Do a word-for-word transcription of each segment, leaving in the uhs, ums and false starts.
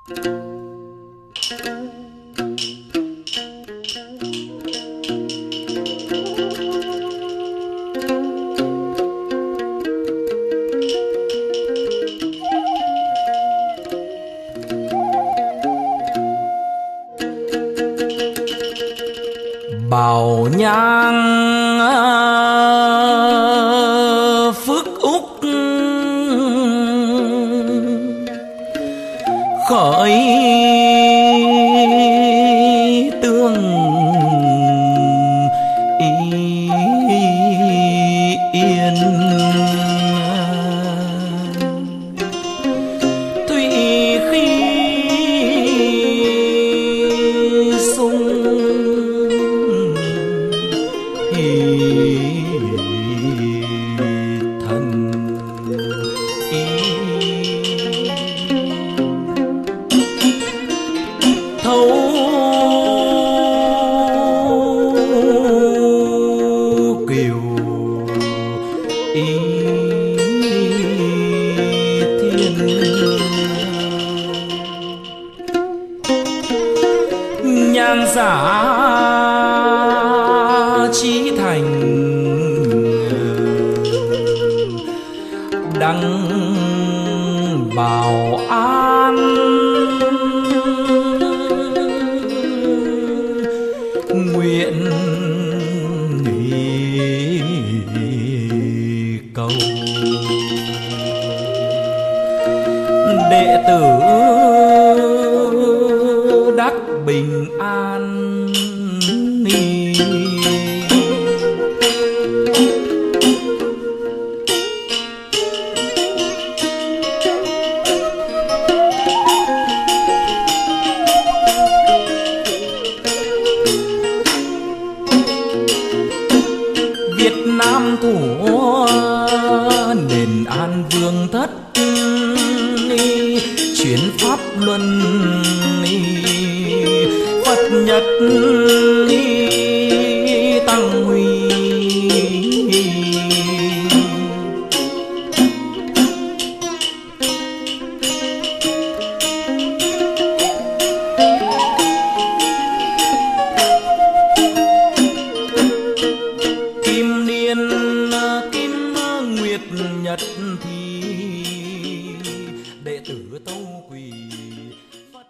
Bảo nhang phước úc khởi tương yên, tuy khi sung thần thấu kiều ý thiên, nhang giả chí thành đăng bảo an, nguyện cầu đệ tử đắc bình an. Việt Nam thủ nền an vương thất, chuyển pháp luân Phật nhật tăng huy. Kim niên kim nguyệt nhật thì đệ tử tâu quỳ Phật.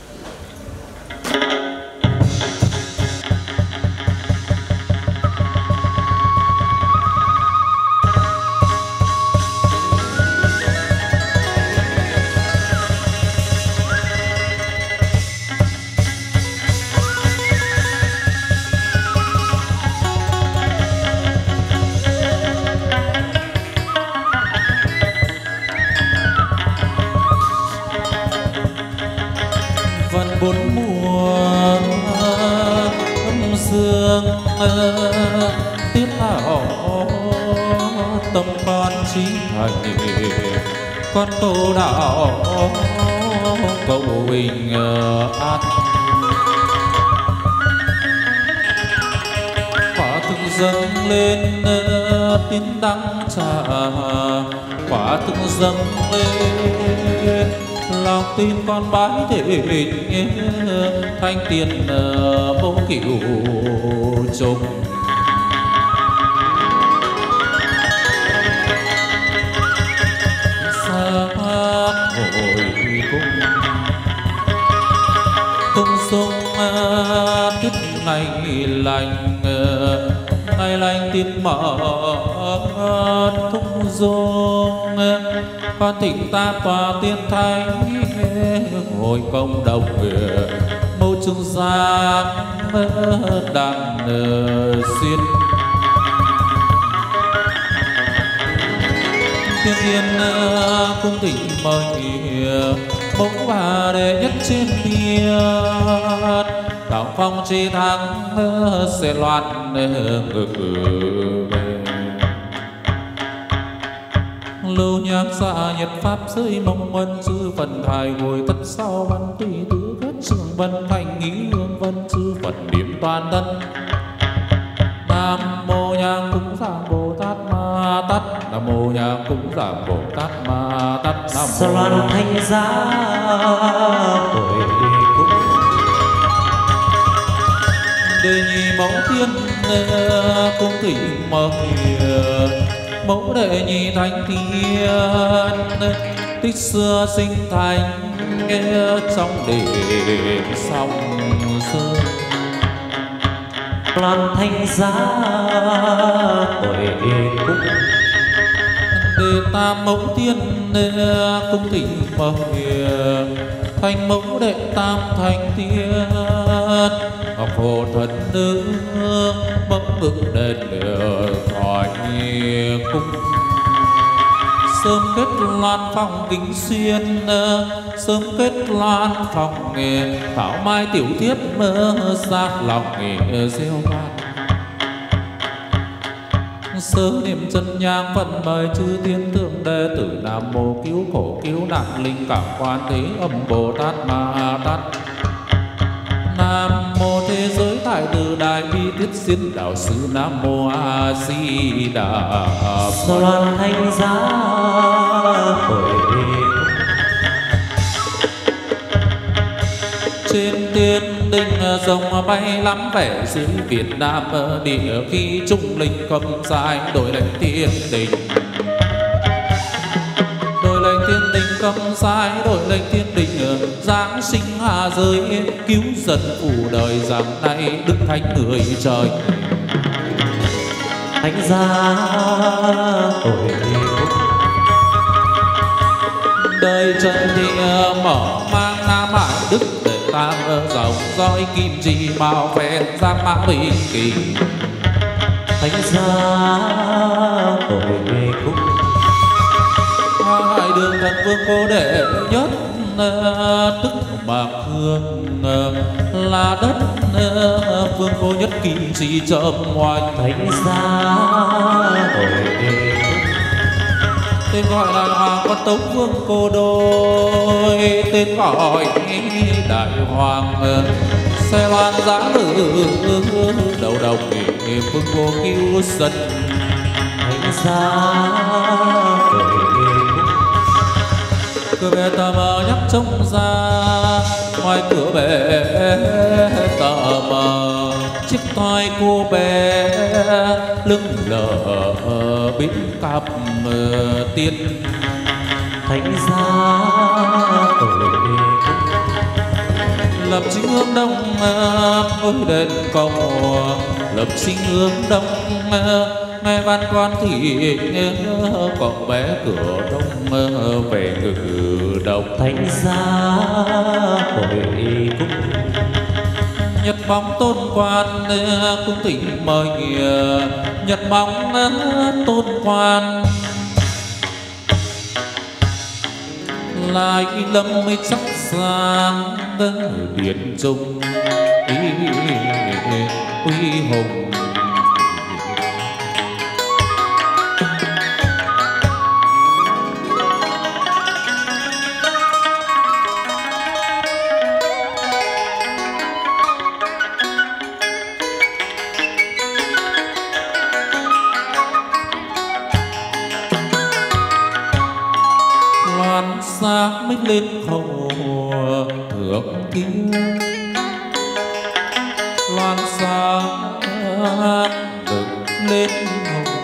Bốn mùa âm dương tiết thảo tâm con trí thành, con cầu đạo cầu bình an. Quả thực dâng lên tin đắng trà, quả thực dâng lên lòng tin con bái thịnh, thanh tiền bố cửu trùng. Sáng hồi cung tung sung tiết ngày lành, ngày lành tiết mở thung dung. Con thỉnh ta tòa tiên thánh ngồi công đồng mâu trung giang đàn xuyên. Tiên yên cung thỉnh mời mẫu bà đệ nhất trên biên, đạo phong chi thắng sẽ loạn ngự về. Lưu nhang xa nhật pháp giới mong ân chư phần thải ngồi tất sau văn tùy tứ kết trường vân thành nghĩ hương vân chư Phật niệm toàn thân. Nam mô nhang cúng dường Bồ Tát Ma Tát, Nam mô nhang cúng dường Bồ Tát Ma Tát, Nam mô loan thanh giá hồi cung. Đề nhị mẫu tiên cung thỉnh mời mẫu đệ nhị thánh thiên tích xưa sinh thành trong đêm sông sơn. Loan thanh giá hồi cung. Đề tam mẫu tiên cung thỉnh mời thành mẫu đệ tam thành tiên ngọc hồ thần nữ bấm ngực đền khỏi cung. Sớm kết loan phong kính xuyên sớm kết loan phong nghề thảo mai tiểu thiết mơ ra lòng nghề gieo vang. Sớ niệm chân nhang phận mời chư thiên thượng đệ tử nam mô cứu khổ cứu nạn linh cảm quan thế âm bồ tát ma tát. Nam mô thế giới tại từ đại bi tiết xin đạo sư nam mô a di đà Phật. Loan thanh giá hồi trên tiên đình rồng bay lắm vẻ dưới Việt Nam địa khi trung linh cầm dài đổi lệnh tiên đình. Đổi lệnh tiên đình cầm dài đổi lệnh tiên đình giáng sinh hạ giới cứu dân phủ đời rằng nay đức thánh người trời. Thánh giá hồi đời trần thì mở mang nam hải đức để tam dòng roi kim chi bao phen giang mã bình kỳ. Thánh giá hồi cung. Hai đường thần vương cô đệ nhất tức bạc hương là đất vương cô nhất kim chi châm hoành. Thánh giá hồi tên gọi là hoàng con tống vương cô đôi tên gọi đại hoàng xe loan giá ngự đầu đồng vương cô cứu dân. Thánh giá hồi cửa bè tà mờ nhắc trông ra ngoài cửa bè tà mờ chiếc toi cô bé lưng lờ bên cặp tiên. Thánh giá hồi lập chính hướng đông ngôi đền cầu lập chính hướng đông nghe văn quan thị còn bé cửa đông về ngự đông. Thánh giá hồi cung. Nhật bóng tôn quan cung thỉnh mời nhật bóng tôn quan lại lâm mới sắc sáng điện trung uy hùng. Sáng mới lên khẩu thượng thiên loan sáng đừng lên hồng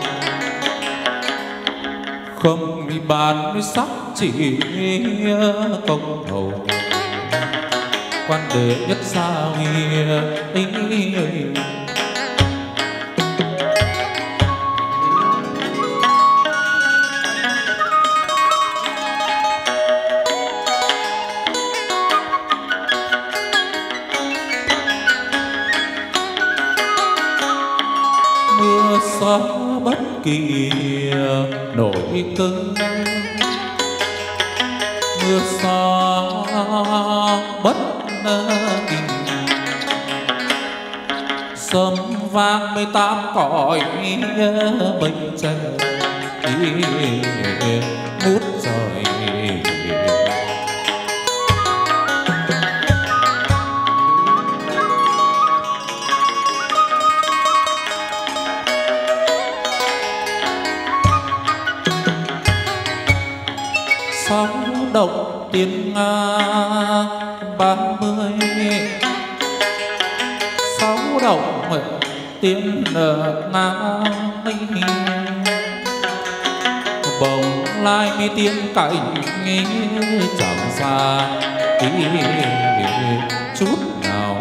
không bị bàn mới sắc chỉ công hầu quan đệ nhất sao ý gió bất kỳ nổi cơn mưa gió bất kỳ sớm vang mây tám cõi bình trời ngút trời. Sóng động tiên nga ba mươi sáu đồng tiên nga bồng lai mi tiên cảnh chẳng xa chút nào.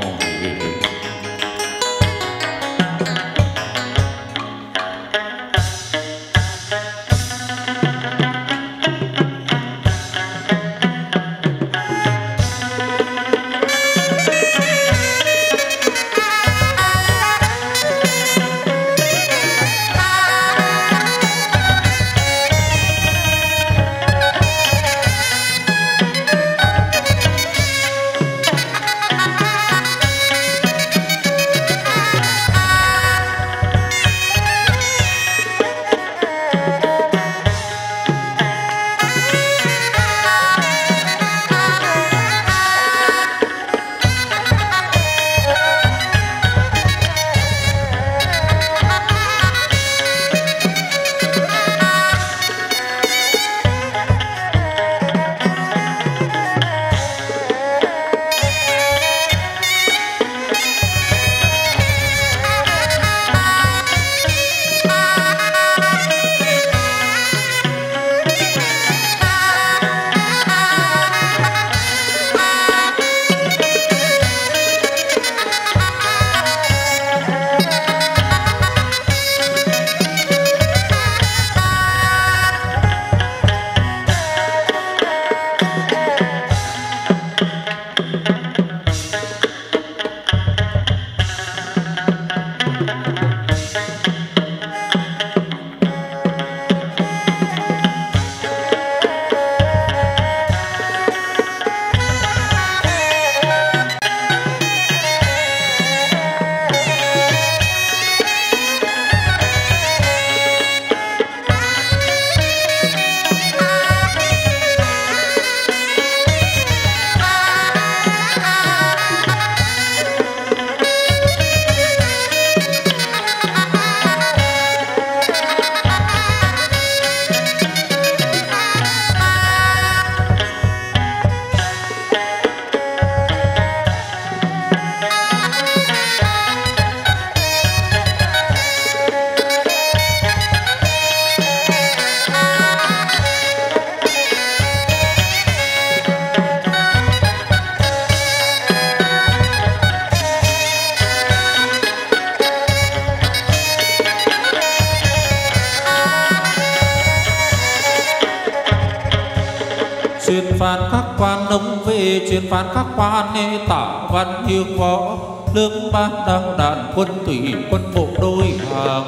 Truyền phán các quan nông về, truyền phán các quan nghe tả văn hiếu võ, lương ban đăng đàn quân thủy quân bộ đôi hàng.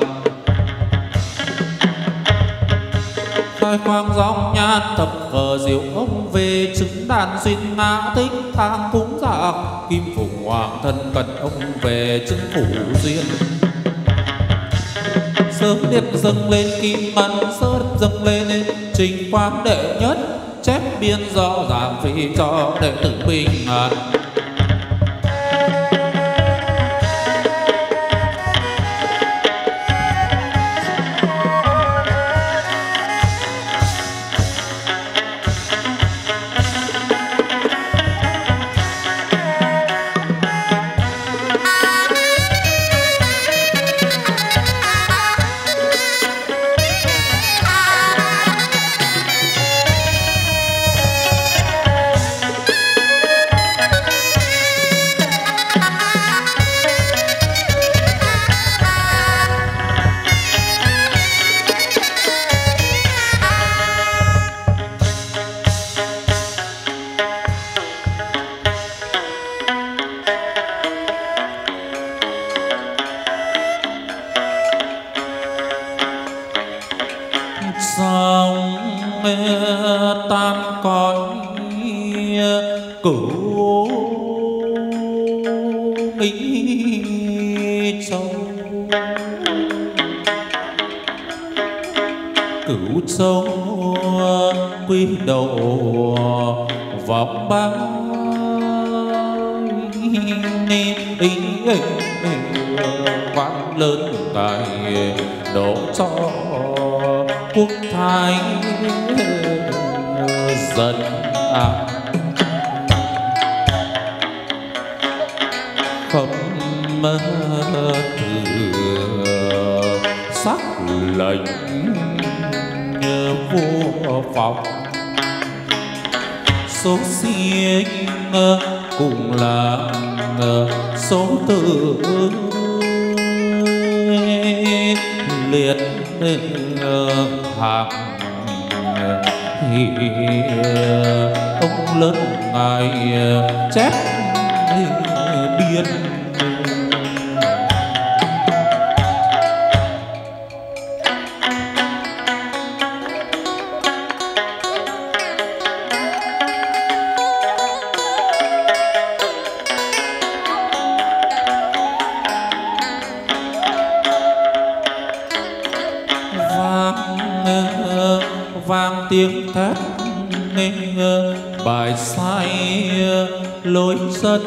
Khai khoang gióng nhan tập cờ diệu ông về, chứng đàn duyên ngã tích thang cúng dạ, kim phụng hoàng thân cận ông về chứng phủ duyên. Sớm liệt dâng lên kim ngân, sớm dâng lên trình quang đệ nhất, chép biên rõ ràng vì cho đệ tử bình an. Tam cõi cửu Minh Châu, cửu châu quy đầu vọng ba quan lớn tài đổ cho quốc thái dần khâm thừa sắc lệnh vua phòng số xiên cùng là số tự liệt hàng ông lớn ngài chép điên vang tiếng thét nghe bài sai lối dân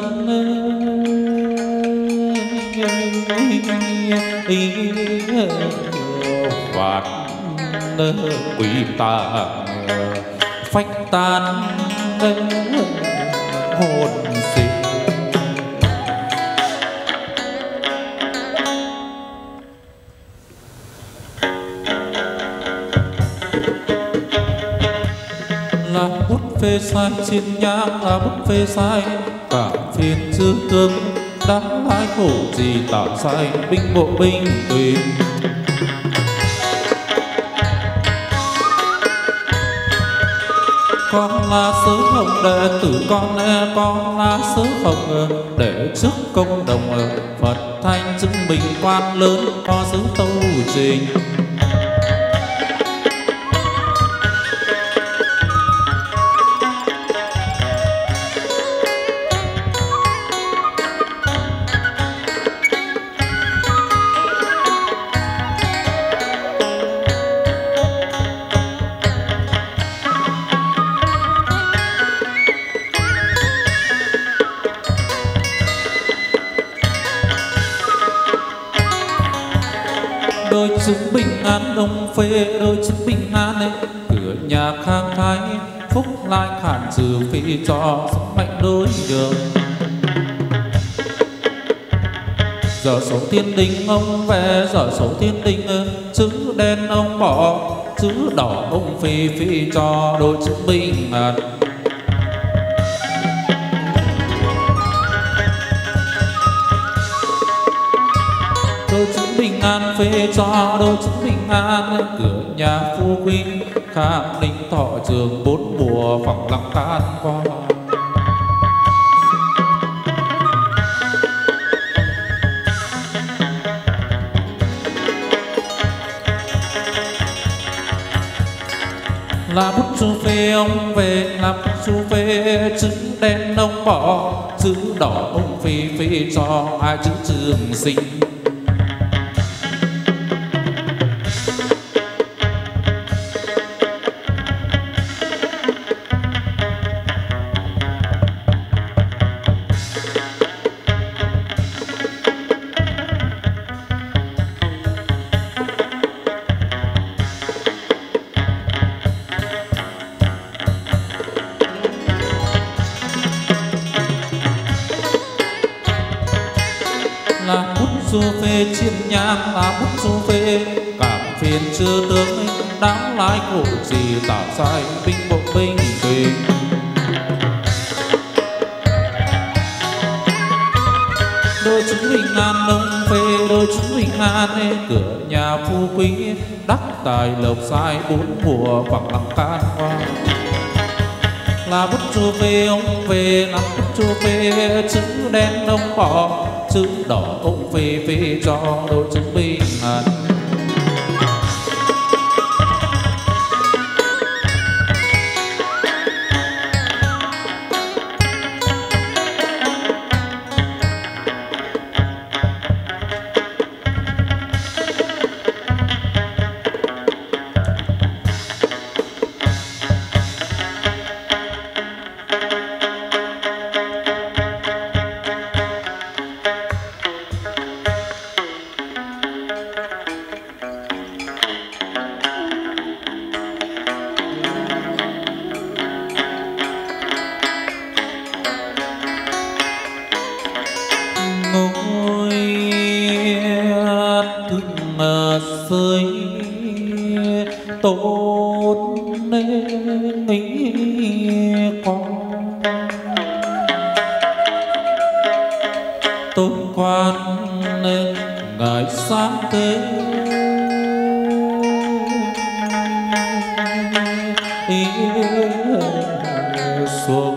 vạn quỷ tà phách tan hồn sinh. Là bút phê sai trên nhang là bút phê sai cả phiên chư tướng đáng lái khổ gì tạo sai binh bộ binh tùy con là sứ hồng đệ tử con con là sứ hồng để trước công đồng Phật thanh chứng bình quan lớn có sứ tâu trình. Đôi chứng bình an đông phê đôi chứng bình an ấy cửa nhà khang thái phúc lai khản trừ phi cho sức mạnh đối đường. Giờ số thiên đình ông về giờ số thiên đình chữ đen ông bỏ chữ đỏ ông phi phi cho đôi chứng bình an. Đôi chữ bình an phê cho đôi chữ bình an cửa nhà phu quý khang ninh thọ trường bốn mùa phẳng lặng tan qua. Là bút chu phê ông về là bút chu phê chữ đen ông bỏ chữ đỏ ông phi phi cho hai chữ trường sinh. Là bút chu phê chiên nhang là bút chu phê cảm phiền chưa tướng đáng lái khổ gì tạo sai binh bộ binh tùy. Đôi chứng bình an đông phê đôi chứng bình an cửa nhà phu quý đắc tài lộc sai bốn mùa phẳng lặng can qua. Là bút chu phê ông về là bút chu phê chữ đen ông bỏ chữ đỏ ông phê phê cho đôi chữ bình an. quan ngài sáng tế xuống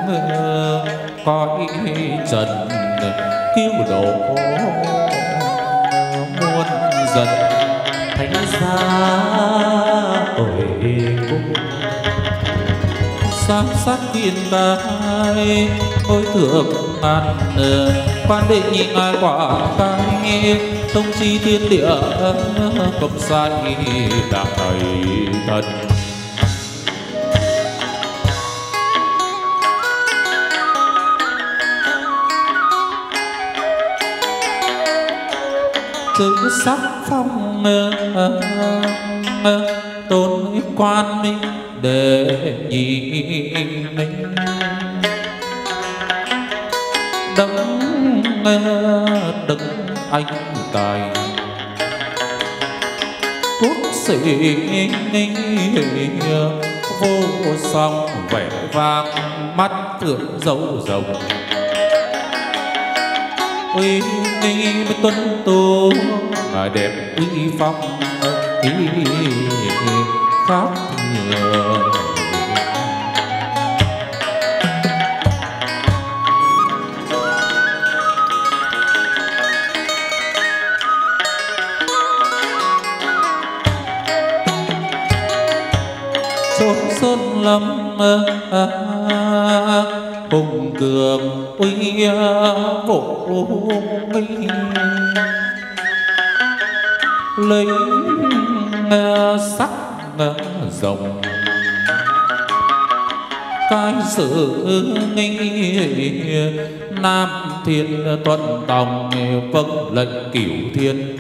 cõi trần cứu độ muôn dân. Thánh giá ôi cung giám sát thiên tai ôi thượng ngàn quan đệ nhị ngài quả cai thông chi thiên địa cộng sai đạm thầy thần. Chữ sắc phong tôn quan minh đệ nhị minh đấng đấng anh tài quốc sĩ vô song vẻ vang mắt tượng dấu rồng uy nghi tuân tu ngài đẹp uy phong ý khác người. Chốn sơn lâm hùng cường uy vũ minh lấy sắc rồng cái sự nghi nam thiên tuân tòng vâng lệnh cửu thiên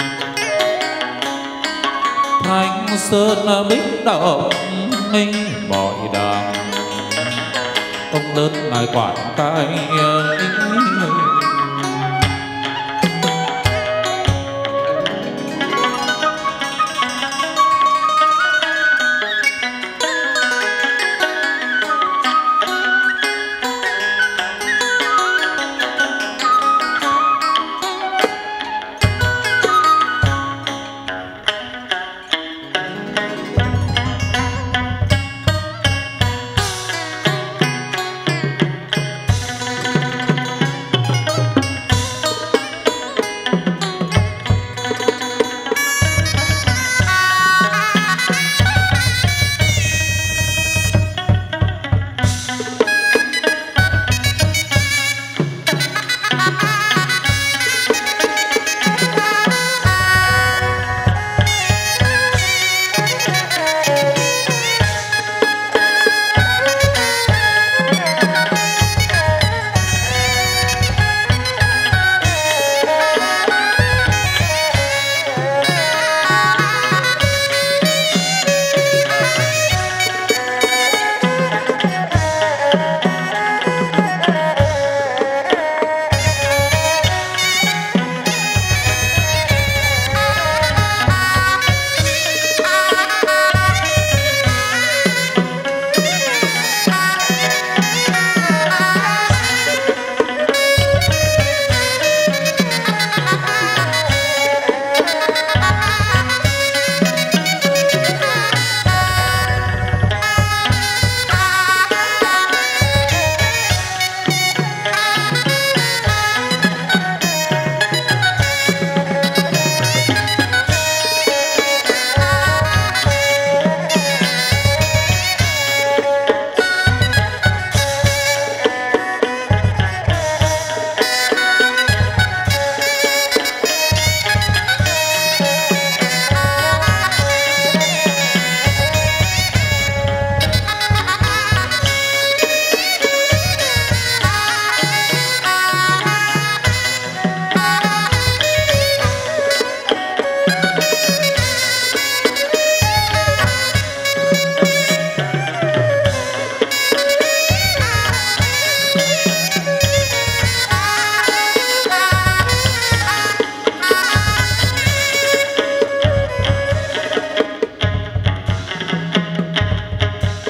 thanh sơn bích động minh mọi đàng ông lớn ngài quản cai.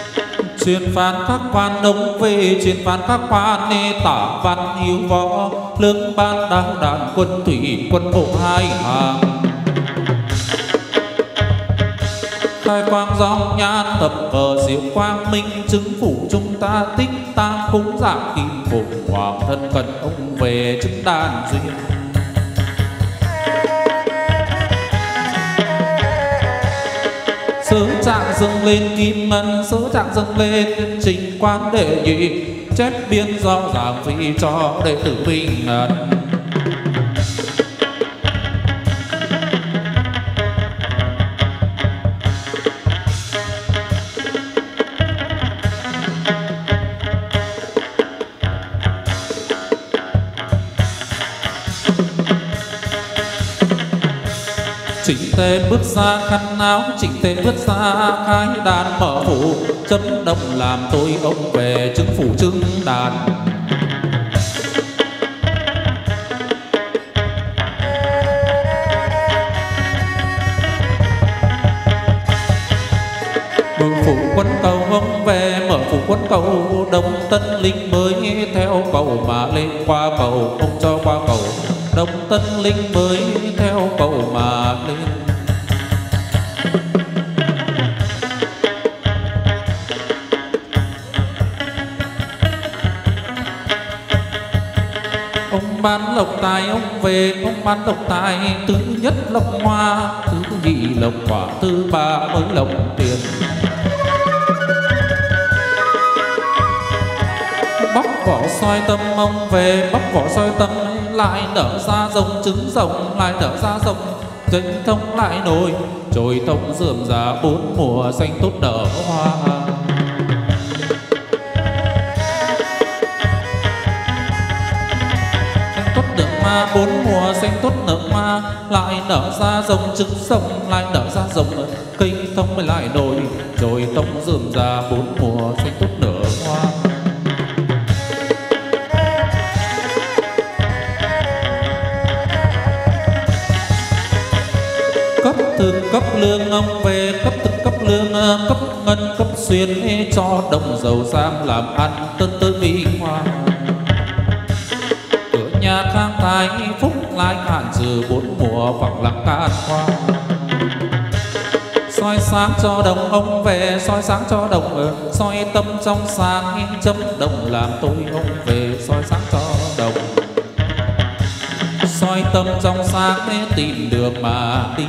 Chuyên phán các quan đông về chuyên phán các quan tả văn hiếu võ lương ban đáo đàn quân thủy quân bộ hai hàng. Khai quang dòng nhan tập cờ diệu quang minh, chứng phủ chúng ta tích tam cúng dạng kim phụng hoàng thân cần ông về chứng đàn duyên. Sớ trạng dâng lên kim ngân, sớ trạng dâng lên trình quang đệ nhị, chép biên do giảng vị cho đệ tử bình an. Chỉnh tề bước ra khăn áo, chỉnh tề bước ra khai đàn mở phủ, chấm đồng làm tôi ông về chứng phủ chứng đàn. Mở phủ quân cầu ông về, mở phủ quân cầu Đông Tân Linh mới theo cầu mà lên qua cầu, ông cho qua cầu Đông Tân Linh mới theo cầu mà lên. Ông ban lộc tài ông về, ông ban lộc tài thứ nhất lộc hoa, thứ nhì lộc quả, thứ ba mới lộc tiền. Bóc vỏ soi tâm ông về, bóc vỏ soi tâm lại nở ra rồng trứng rồng, lại nở ra rồng danh thông lại nổi trồi thông rườm rà bốn mùa xanh tốt nở hoa. Xanh tốt nở hoa bốn mùa xanh tốt nở hoa, lại nở ra rồng trứng rồng, lại nở ra rồng cây thông mới lại nổi trồi thông rườm rà bốn mùa xanh tốt nở hoa. Cấp thực cấp lương ông về, cấp thực cấp lương, cấp ngân cấp xuyên cho đồng giàu sang làm ăn tân tới vinh hoa. Cửa nhà khang thái phúc lai hạn trừ bốn mùa vọng lặng can hoa. Soi sáng cho đồng ông về, soi sáng cho đồng, soi tâm trong sáng chấm đồng làm tôi ông về, soi sáng cho đồng. Soi tâm trong sáng tìm đường mà đi.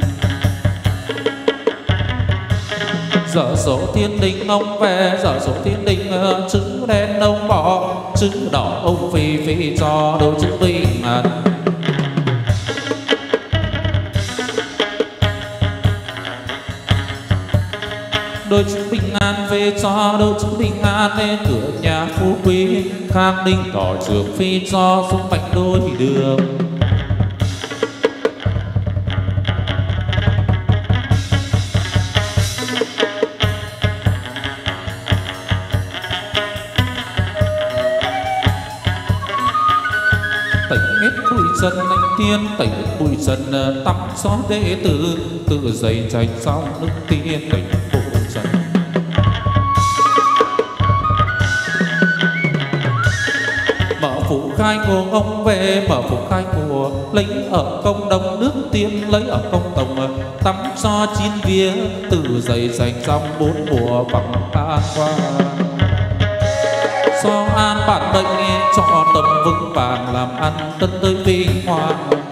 Dở số thiên đình ông về, dở số thiên đình chữ đen ông bỏ, chữ đỏ ông phi phi cho đôi chữ bình an. Đôi chữ bình an về cho đôi chữ bình an, lên cửa nhà phú quý khang ninh tỏ trường phi cho dung mạnh đôi đường. Tẩy hết bụi trần anh tiên, tẩy hết bụi trần tắm gió đệ tử, tự dày trạch xong nước tiên tẩy bụi trần. Mở phủ khai của ông về, mở phủ khai của lấy ở công đồng nước tiên, lấy ở công đồng tắm cho chín vía, tự dày trạch xong bốn mùa vắng an qua. So an bản mệnh cho tâm vững vàng làm ăn tân tới vinh hoa.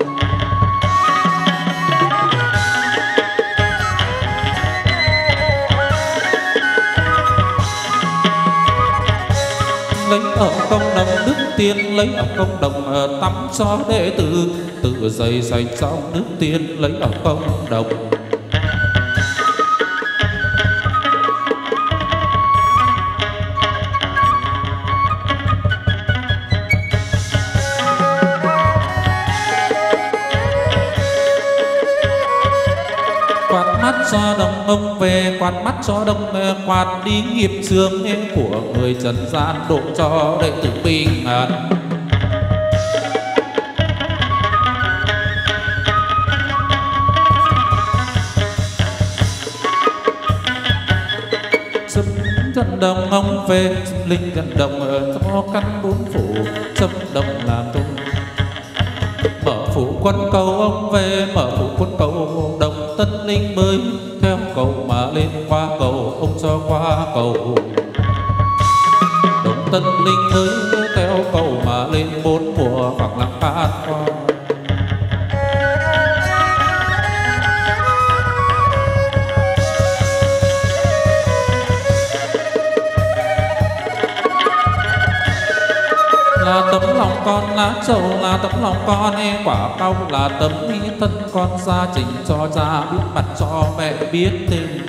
Lấy ở công đồng nước tiên, lấy ở công đồng tắm cho đệ tử, tự dày dành trong nước tiên lấy ở công đồng. Cho đồng ông về, quạt mắt cho đồng quạt đi nghiệp chướng của người trần gian, độ cho đệ tử bình an. Chấm trần đồng ông về, linh trần đồng cho căn bốn phủ, chấm đồng làm tung quân cầu ông về, mở phủ quân cầu Đồng Tân Linh mới theo cầu mà lên qua cầu, ông cho qua cầu. Đồng Tân Linh mới theo cầu mà lên bốn mùa phẳng lặng an qua. Là tấm lòng con lá trầu, là tấm lòng con e quả cau, là tấm thân con gia trình cho cha biết mặt, cho mẹ biết tình.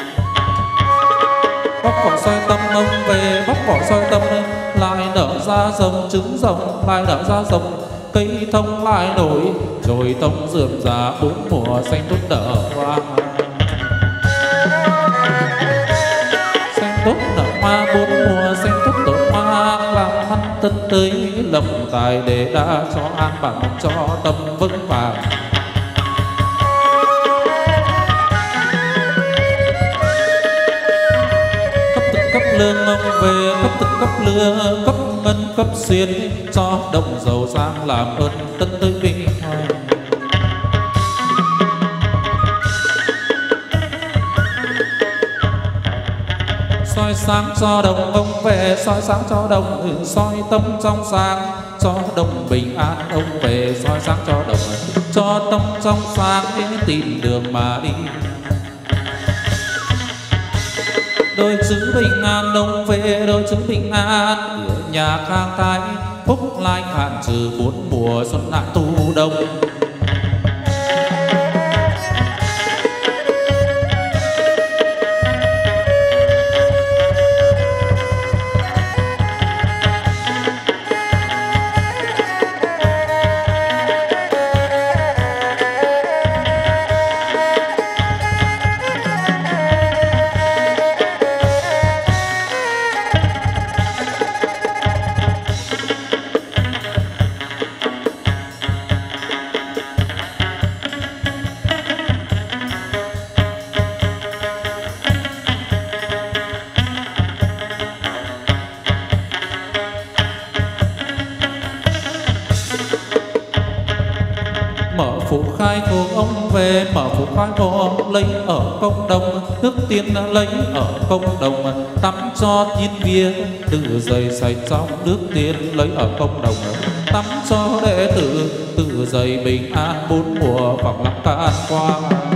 Bóc vỏ soi tâm ông về, bóc vỏ soi tâm lại nở ra rồng trứng rồng, lại nở ra rồng cây thông lại nổi, rồi tông rượm rà bốn mùa xanh tốt nở hoa. Xanh tốt nở hoa bốn mùa xanh tốt nở hoa, làm mắt tân tới lầm tài để đã cho an bản cho tâm vững vàng. Cấp tự cấp lương ông về, cấp tự cấp lương, cấp ngân cấp xuyên, cho đồng giàu sang làm ơn tân tới vinh hoàng. Soi sáng cho đồng ông về, soi sáng cho đồng, soi tâm trong sáng cho đồng bình an ông về, soi sáng cho đồng cho tâm trong sáng tìm đường mà đi. Đôi chữ bình an ông về, đôi chữ bình an cửa nhà khang thái, phúc lai hạn trừ bốn mùa xuân lại tu đông. Phủ khai thuộc ông về, mở phủ khai vô lấy ở công đồng, nước tiên lấy ở công đồng, tắm cho thiên bia từ giày sạch trong nước tiên lấy ở công đồng, tắm cho đệ tử từ giày bình an bốn mùa phẳng lặng can qua.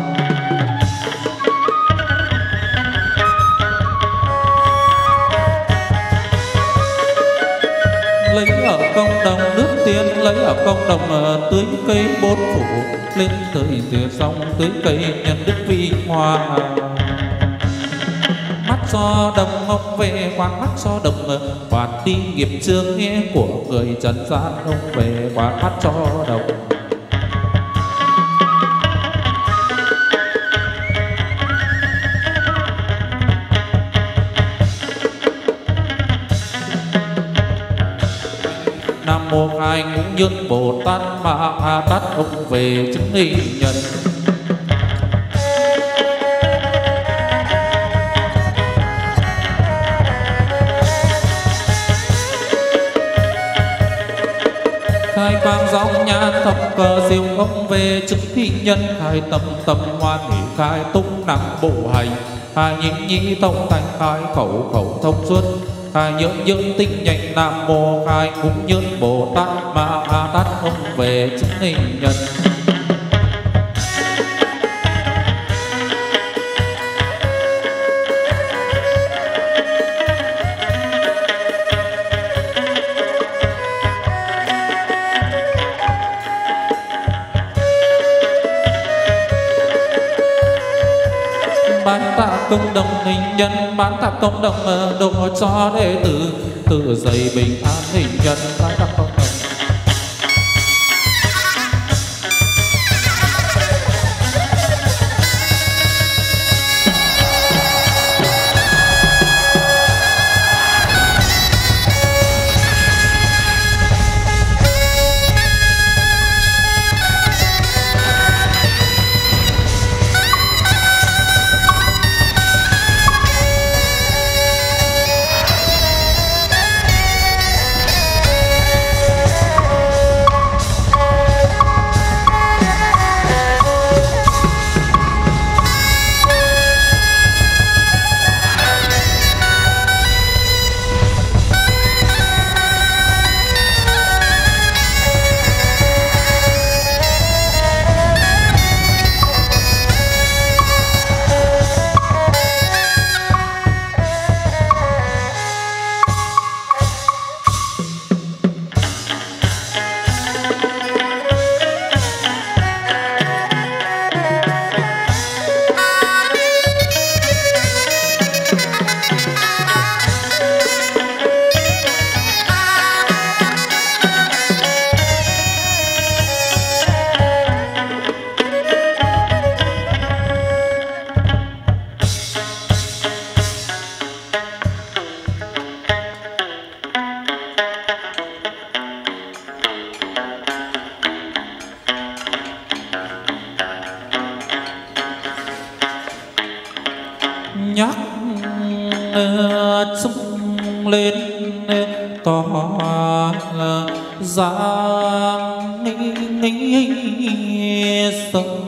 Lấy ở công đồng nước tiên lấy ở công đồng, tưới cây bốn phủ lên tới từ sông tưới cây nhân đức vi hoa. Mắt cho đồng ông về, quan mắt cho đồng hoàn đi nghiệp chướng nghĩa của người trần gian ông về, quan mắt cho đồng. Nam mô khai ngũ nhân Bồ Tát Ma Ha Tát ông về chứng hình nhân. Khai quang gióng nhãn thập cờ diệu ông về chứng hình nhân, khai tâm tâm hoan hỷ, khai tung năng bộ hành, khai nhị nhị thông thành, khai khẩu khẩu thông suốt, khai nhưỡng nhưỡng tinh nhanh. Nam mô khai ngũ nhân Bồ Tát Ma Ha Tát ông về chứng hình nhân. Bán tạ công đồng hình nhân, bán tạ công đồng độ cho đệ tử từ giày bình an hình nhân. Bán tạ công đồng lên tỏ dáng sông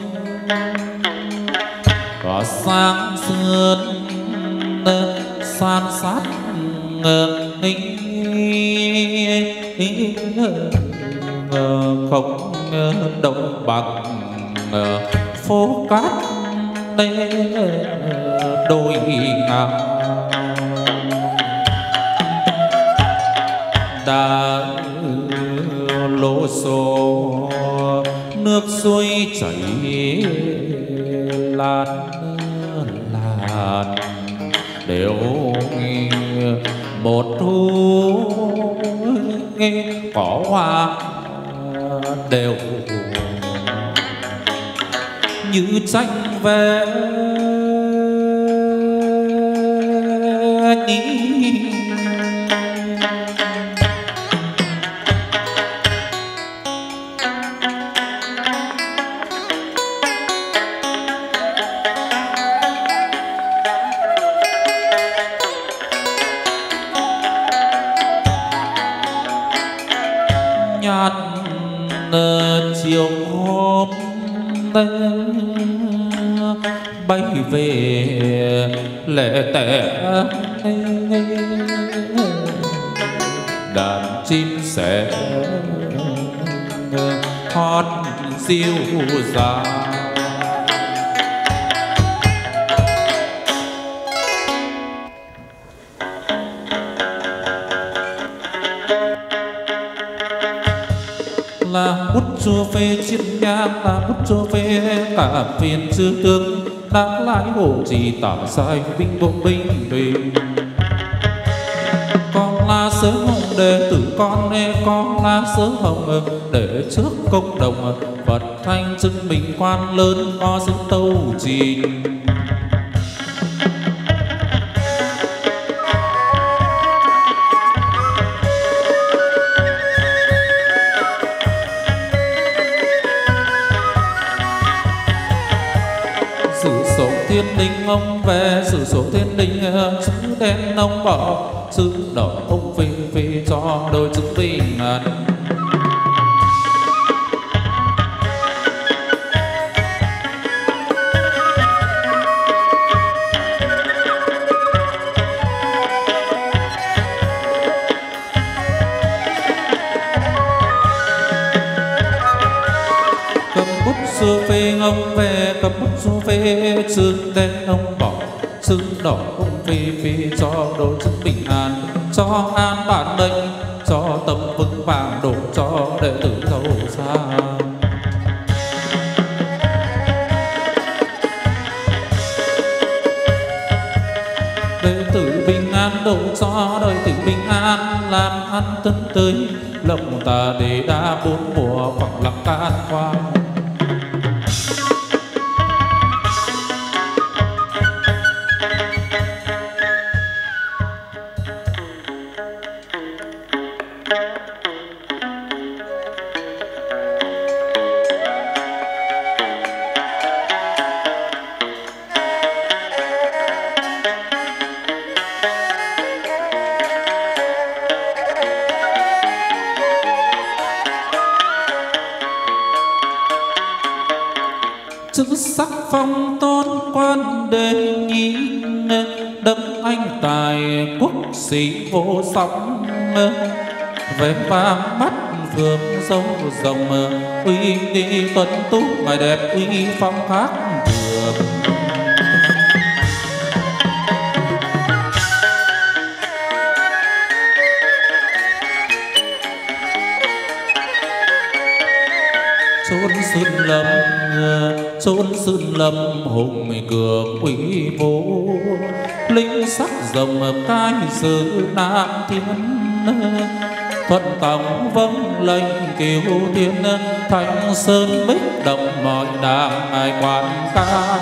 có sáng sương san sát không đông bằng phố cát đôi ngào đã lô xô nước suối chảy lan lan đều một thu có hoa đều như tranh vẽ nhí. Nhạt chiều hôm bay về lẻ tẻ đàn chim sẻ hót diêu dàng. Là bút chua phê chiếc nhang, là bút chua phê cả phiền chư tướng đáng lái hộ trì tạm sai binh bộ binh tùy. Con là sớ hồng đệ tử con nê, con là sớ hồng để trước công đồng Phật thanh chứng minh quan lớn có sức tâu trì. Thiên đình ông về sử số thiên đình chữ đen ông bỏ chữ đỏ ông phi phi cho đôi chữ bình an. Cầm bút xưa phê ông về cầm bút xưa phê chữ đen ông bỏ chữ đỏ ông phi phi cho đôi chữ bình an, cho an bản mệnh, cho tâm vững vàng đổ cho đệ tử giàu sang. Đệ tử bình an đổ cho đời tử bình an, làm ăn tân tới lòng ta để đã bốn mùa phẳng lặng can qua. Chữ sắc phong tôn quan đề nhi, đấng anh tài quốc sĩ vô song. Về vang mắt phương sâu rồng, uy nghi tuấn tú ngài đẹp uy phong khác thường. Chốn sơn lâm chốn sơn lâm hùng cường uy vô, linh sắc rồng cai sự nam thiên. Thuận tòng vâng lệnh kiều thiên, thanh sơn bích động mọi đàng ngài quan ca.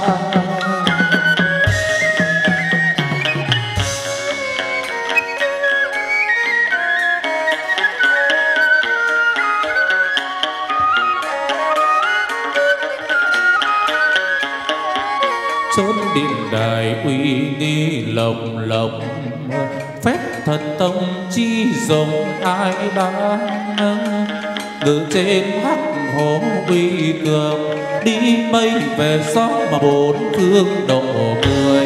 chốn điện đài uy nghi lồng lộng phép thần tông chi dùng ai đang ngự trên hắc hồ uy cường, đi mây về gió mà bốn phương độ người.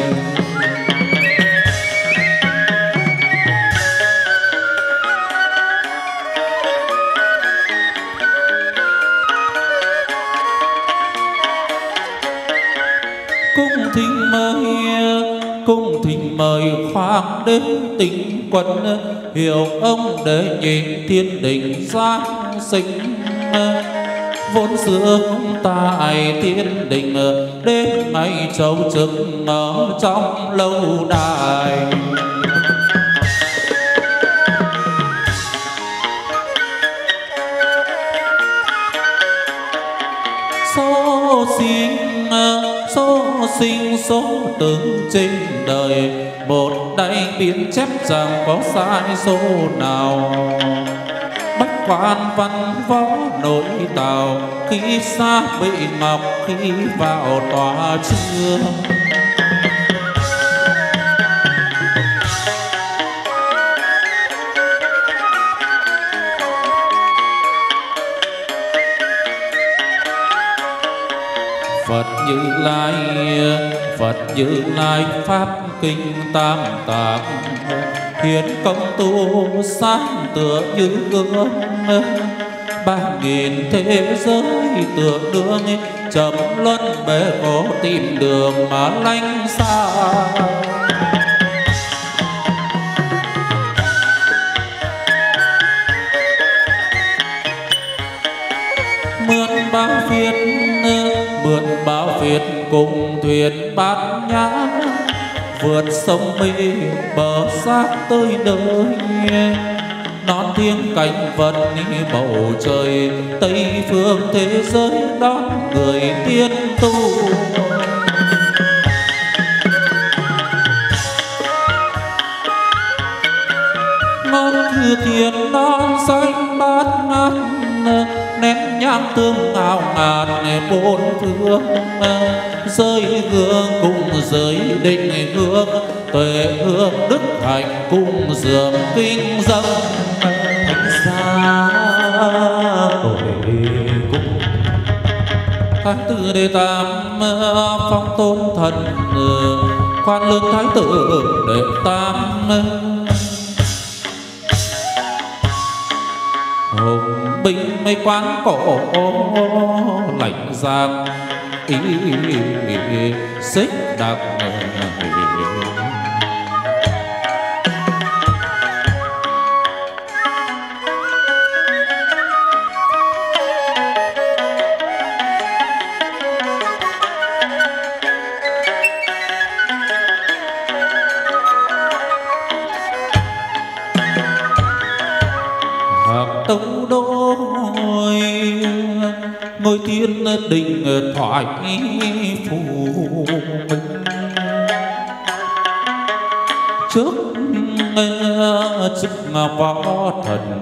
Cung thỉnh mời, cung thỉnh mời khoáng đến tình quân, hiểu ông để nhìn thiên đình giáng sinh. Vốn sướng tại thiên đình, đến ngày châu trực ở trong lâu đài. Số sinh số sinh số tử trên đời, một đây biến chép chẳng có sai số nào. Bách quan văn võ nội tào, khi xa bị ngọc khi vào tòa trương. Phật Như Lai, Phật Như Lai pháp kinh tam tạng, hiến công tu sáng tựa như gương. Ba nghìn thế giới tựa đường, chậm luân bể có tìm đường mà lánh xa. Mượn bao phiền, mượn bao phiền cùng thuyền bát nhã, vượt sông mây bờ sát tới nơi. Non thiêng cảnh vật bầu trời, tây phương thế giới đón người tiên tu. Ngón thư thiền non xanh bát ngát, nén nhang tương ngào ngạt bốn phương. Giới gương cùng giới định hướng, tuệ hương đức hạnh cùng dường kinh dâng. Thánh giá tội cung, Thái tử đệ tam phong tôn thần, quan lương thái tử đệ tam. Hùng binh mây quán cổ lạnh giang, ý xích đặc. Tông đôi ngôi thiên đình thoại phù minh, trước chức võ thần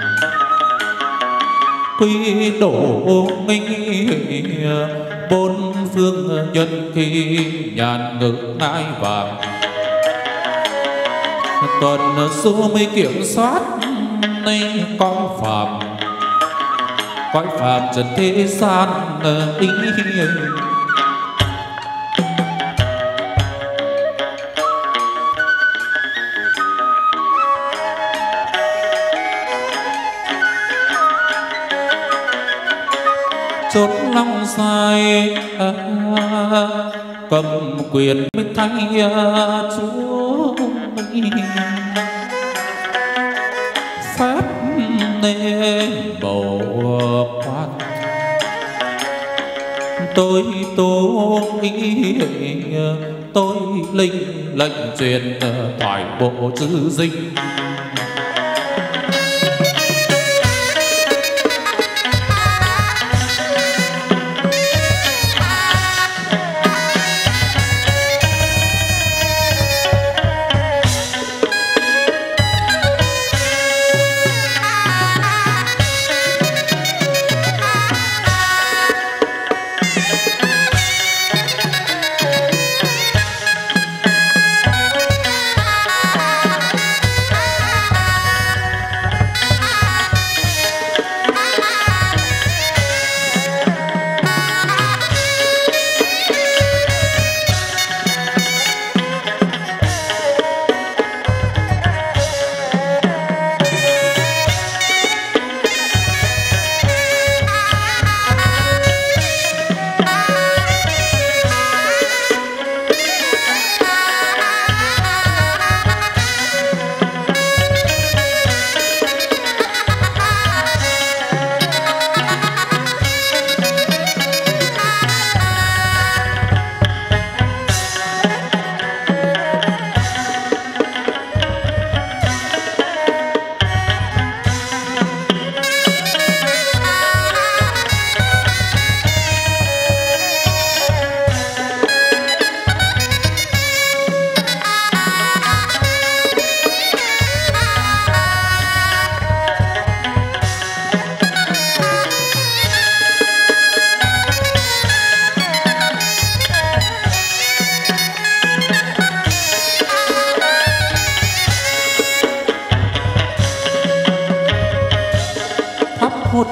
quy đổ minh. Bốn phương nhân khi nhàn ngự ngai vàng, tuần số mới kiểm soát nay con phàm. Cõi phàm trần thế gian ý, chốt long sai cầm quyền mới thay chúa. Phép nên bầu quan, tôi tố ý tôi linh lệnh truyền thoại bộ chữ dinh.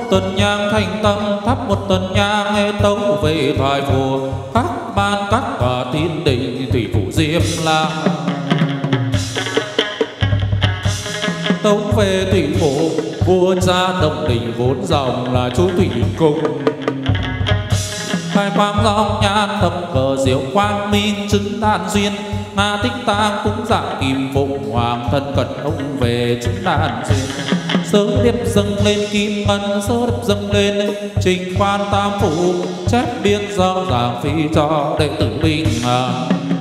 tuần nhang thành tâm, thắp một tuần nhang nghe tấu về thoại phù các ban các cả thiên đình thủy phủ diêm la. Tấu về thủy phủ vua cha Đông Đình vốn dòng là chú thủy cung. Khai quang dòng nhan thập cờ diệu quang minh chứng đan duyên. Nga tích tang cũng dạng kim phụng hoàng thân cận ông về chứng đan duyên. Sớ điệp dâng lên kim ngân, sớ điệp dâng lên trình quan tam phủ. Chép biên do giảng phi cho đệ tử bình an.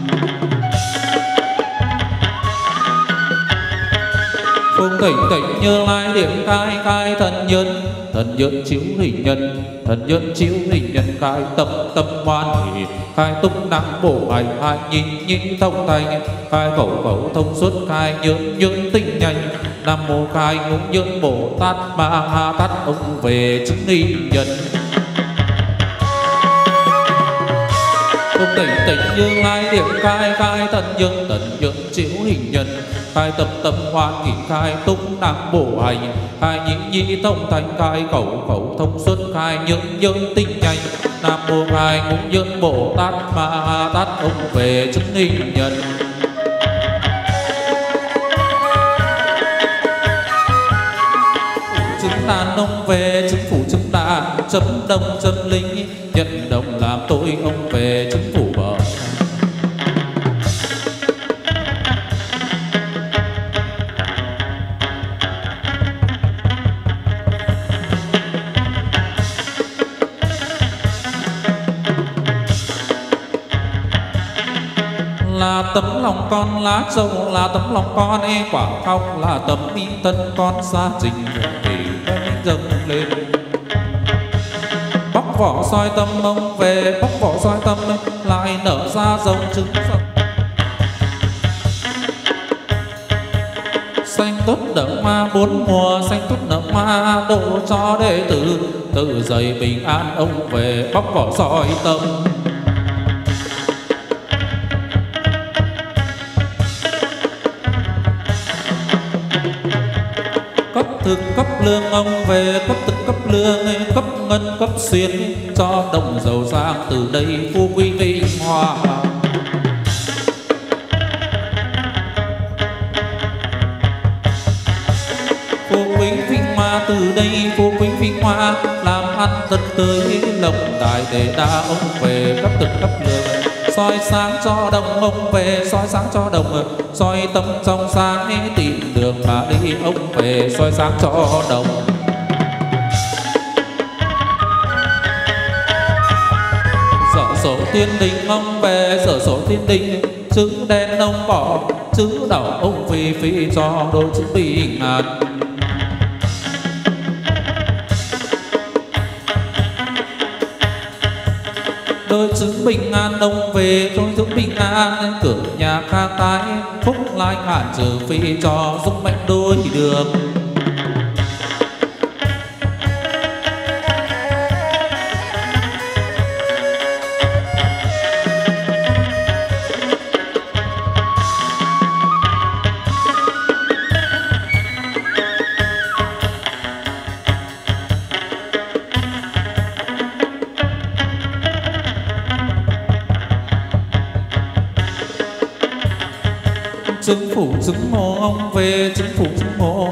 Phương thỉnh thỉnh Như Lai điểm khai khai thần nhân. Thần nhân chiếu hình nhân, thần nhân chiếu hình nhân khai tâm tâm hoan hỷ. Khai túc năng bổ hành hai nhìn nhị thông thành. Khai khẩu khẩu thông suốt khai nhơn nhơn tinh nhanh. Nam mô khai ngũ nhơn Bồ Tát Ma Ha Tát ông về chứng hình nhân. Phương thỉnh thỉnh Như Lai điểm khai khai thần nhân, thần nhân chiếu hình nhân. Khai tâm tâm hoan hỷ khai túc năng bổ hành. Khai nhị nhị thông thành khai khẩu khẩu thông suốt khai nhơn nhơn tinh nhanh. Nam mô khai ngũ nhơn Bồ Tát Ma Ha Tát ông về chứng hình nhân. Chứng đàn ông về chứng phủ chứng đàn chấm đông chấm linh. Nhận đồng làm tôi ông về chứng phủ bờ. Là tấm lòng con lá trâu, là tấm lòng con e quả khóc, là tấm mi thân con xa trình thì dâng lên. Bóc vỏ soi tâm ông về, bóc vỏ soi tâm lại nở ra dòng trứng rồng. Xanh tốt nở ma bốn mùa, xanh tốt nở ma độ cho đệ tử. Tự dày bình an ông về, bóc vỏ soi tâm. Cấp thực cấp lương ông về, cấp thực cấp lương cấp ngân cấp xuyên. Cho đồng giàu sang từ đây phú quý vinh hoa. Phú quý vinh hoa từ đây phú quý vinh hoa. Làm ăn thật tới lộc đại để đa ông về, cấp thực cấp lương soi sáng cho đồng ông về, soi sáng cho đồng. Soi tâm trong sáng tìm đường mà đi ông về, soi sáng cho đồng. Sở sổ tiên đình ông về, sở sổ tiên đình chữ đen ông bỏ, chữ đỏ ông phi phi cho đôi chữ bình an. Đôi chữ bình an ông về, đôi chữ bình an cửa nhà khang tái. Phúc lai ngàn trừ phi cho giúp mạnh đôi đường. Chứng phủ chứng mô ông về, chứng phủ chứng mô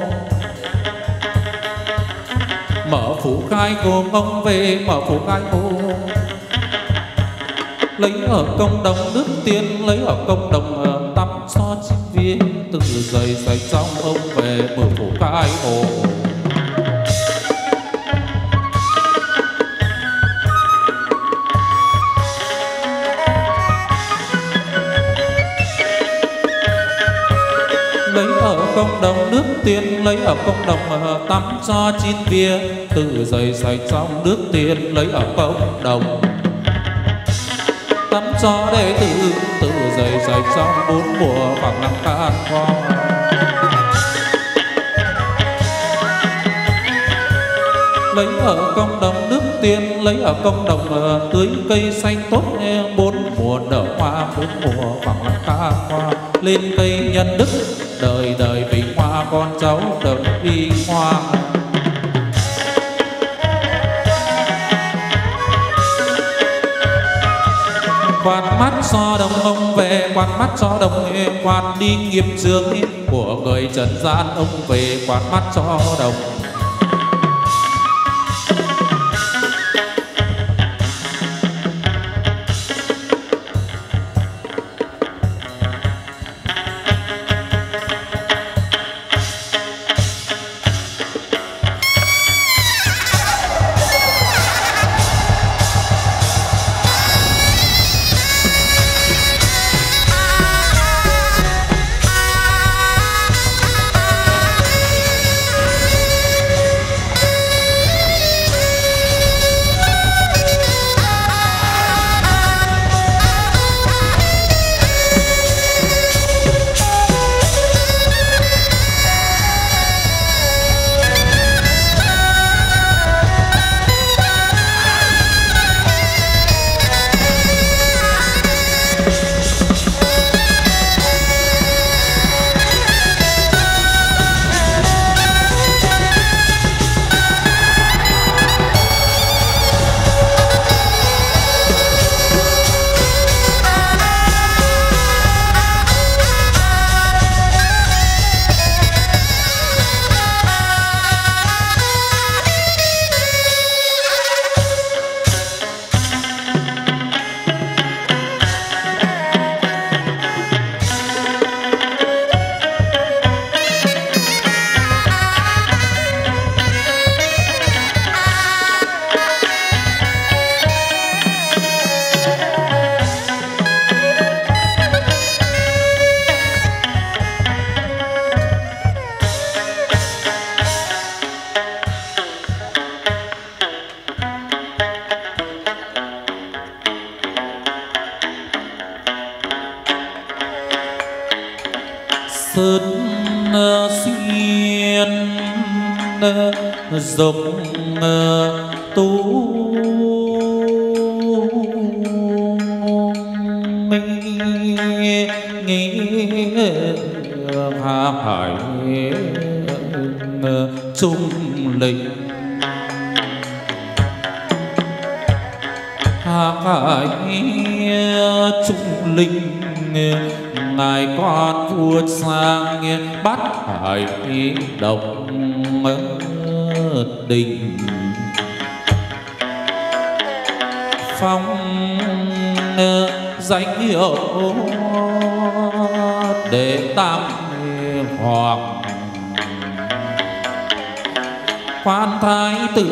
mở phủ khai gồm ông về, mở phủ khai gồm. Lấy ở công đồng đức tiên, lấy ở công đồng tắm so chim viên. Từ giày sạch trong ông về, mở phủ khai gồm. Lấy ở công đồng nước tiên, lấy ở công đồng tắm cho chín bia. Từ giày sạch trong nước tiên, lấy ở công đồng tắm cho đệ tử. Từ giày sạch trong bốn mùa phẳng năng can hoa. Lấy ở công đồng nước tiên, lấy ở công đồng tưới cây xanh tốt. Bốn mùa nở hoa, bốn mùa phẳng năng can hoa. Lên cây nhân đức đời đời vinh hoa, con cháu đời vinh hoa. quạt mắt cho đồng ông về, quạt mắt cho đồng quạt đi nghiệp chướng của người trần gian, ông về quạt mắt cho đồng. Sơn xuyên rộng tú nghe hà hải trung linh hà hải trung linh ngài quan vua sang bắt hải động đình phong danh hiệu để tam hoàng quan thái tử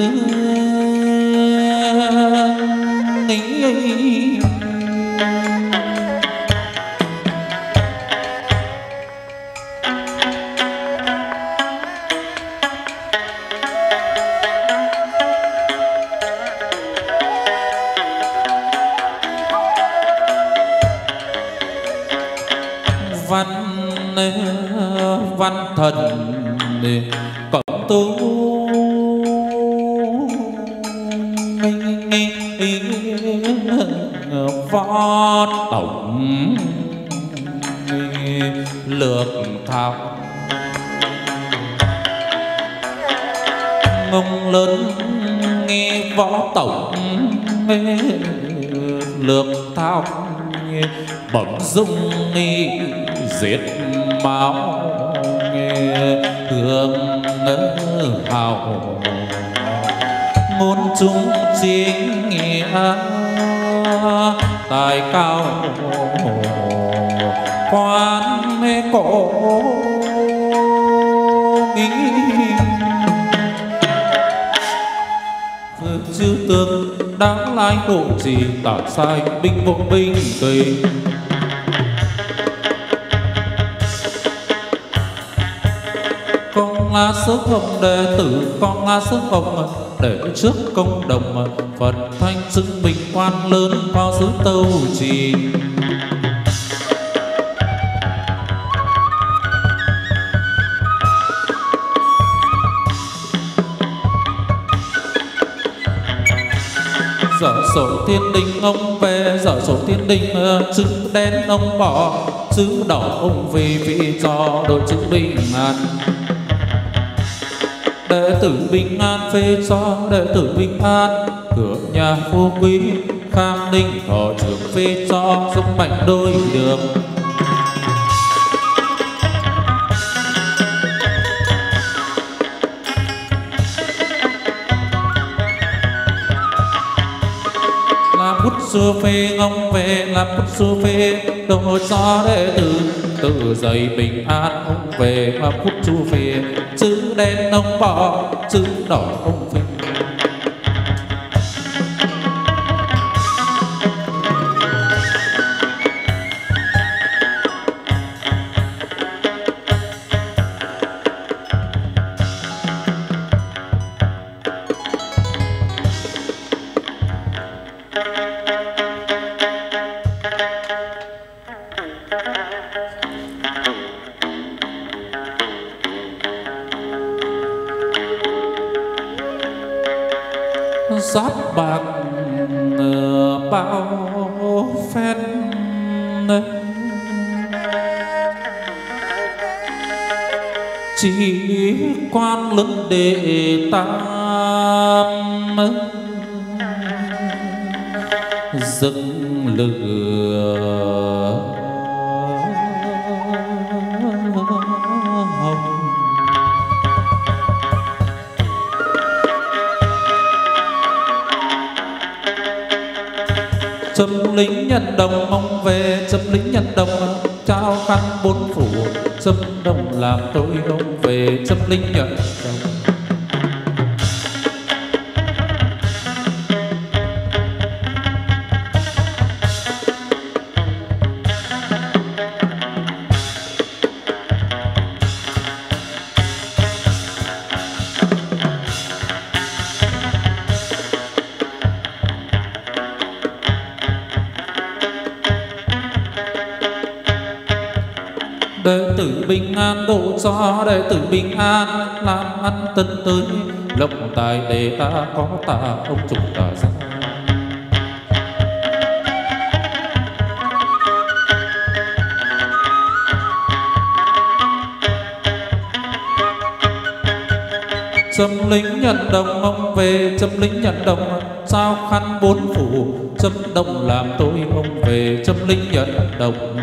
nghĩ văn văn thần cẩm tú võ tổng lược thảo ngông lớn nghe võ tổng lược thao bẩm dung nghi giết máu hương hào ngôn trung chính nghĩa tài cao quan cổ nghĩ chư tướng đáng lai hộ trì tả sai binh bộ binh tùy con la sức hồng đệ tử con la sức hồng để trước công đồng Phật thanh xưng bình quan lớn vào xứ Tâu Trì. Dở sổ thiên đình ông về, dở sổ thiên đình chữ đen ông bỏ, chữ đỏ ông vì vì cho đội chữ bình an. Đệ tử bình an phê cho đệ tử bình an, cửa nhà phú quý Khang Ninh thọ trưởng phê cho sức mạnh đôi đường. Làm bút sư phê ngông về, làm bút sư phê đồ cho đệ tử. Tự dậy bình an ông về, làm bút sư phê chữ đen ông bỏ, chữ đỏ ông phê. Giáp bạc bao phen chỉ quan lưng đệ tam dâng lửa hồng. Châm lính nhận đồng mong về, châm lính nhận đồng trao khăn bốn phủ. Châm đồng làm tôi ông về, châm lính nhận đồng. Đệ tử bình an độ cho đệ tử bình an, làm ăn tân tới lộc tài để ta có ta ông chủ ta ra. Châm lính nhận đồng ông về, châm lính nhận đồng sao khăn bốn phủ. Châm đồng làm tôi ông về, châm lính nhận đồng.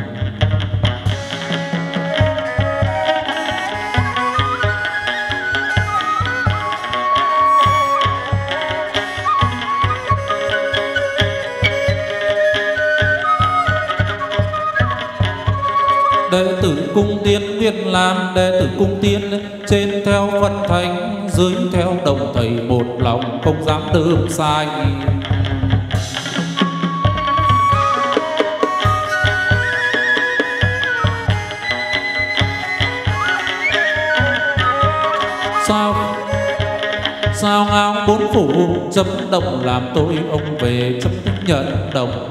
Đệ tử cung tiên nguyện làm đệ tử cung tiên, trên theo Phật thánh, dưới theo đồng thầy một lòng, không dám đơm sai. Sao sao áo bốn phủ, chấm đồng làm tôi ông về, chấm nhận đồng.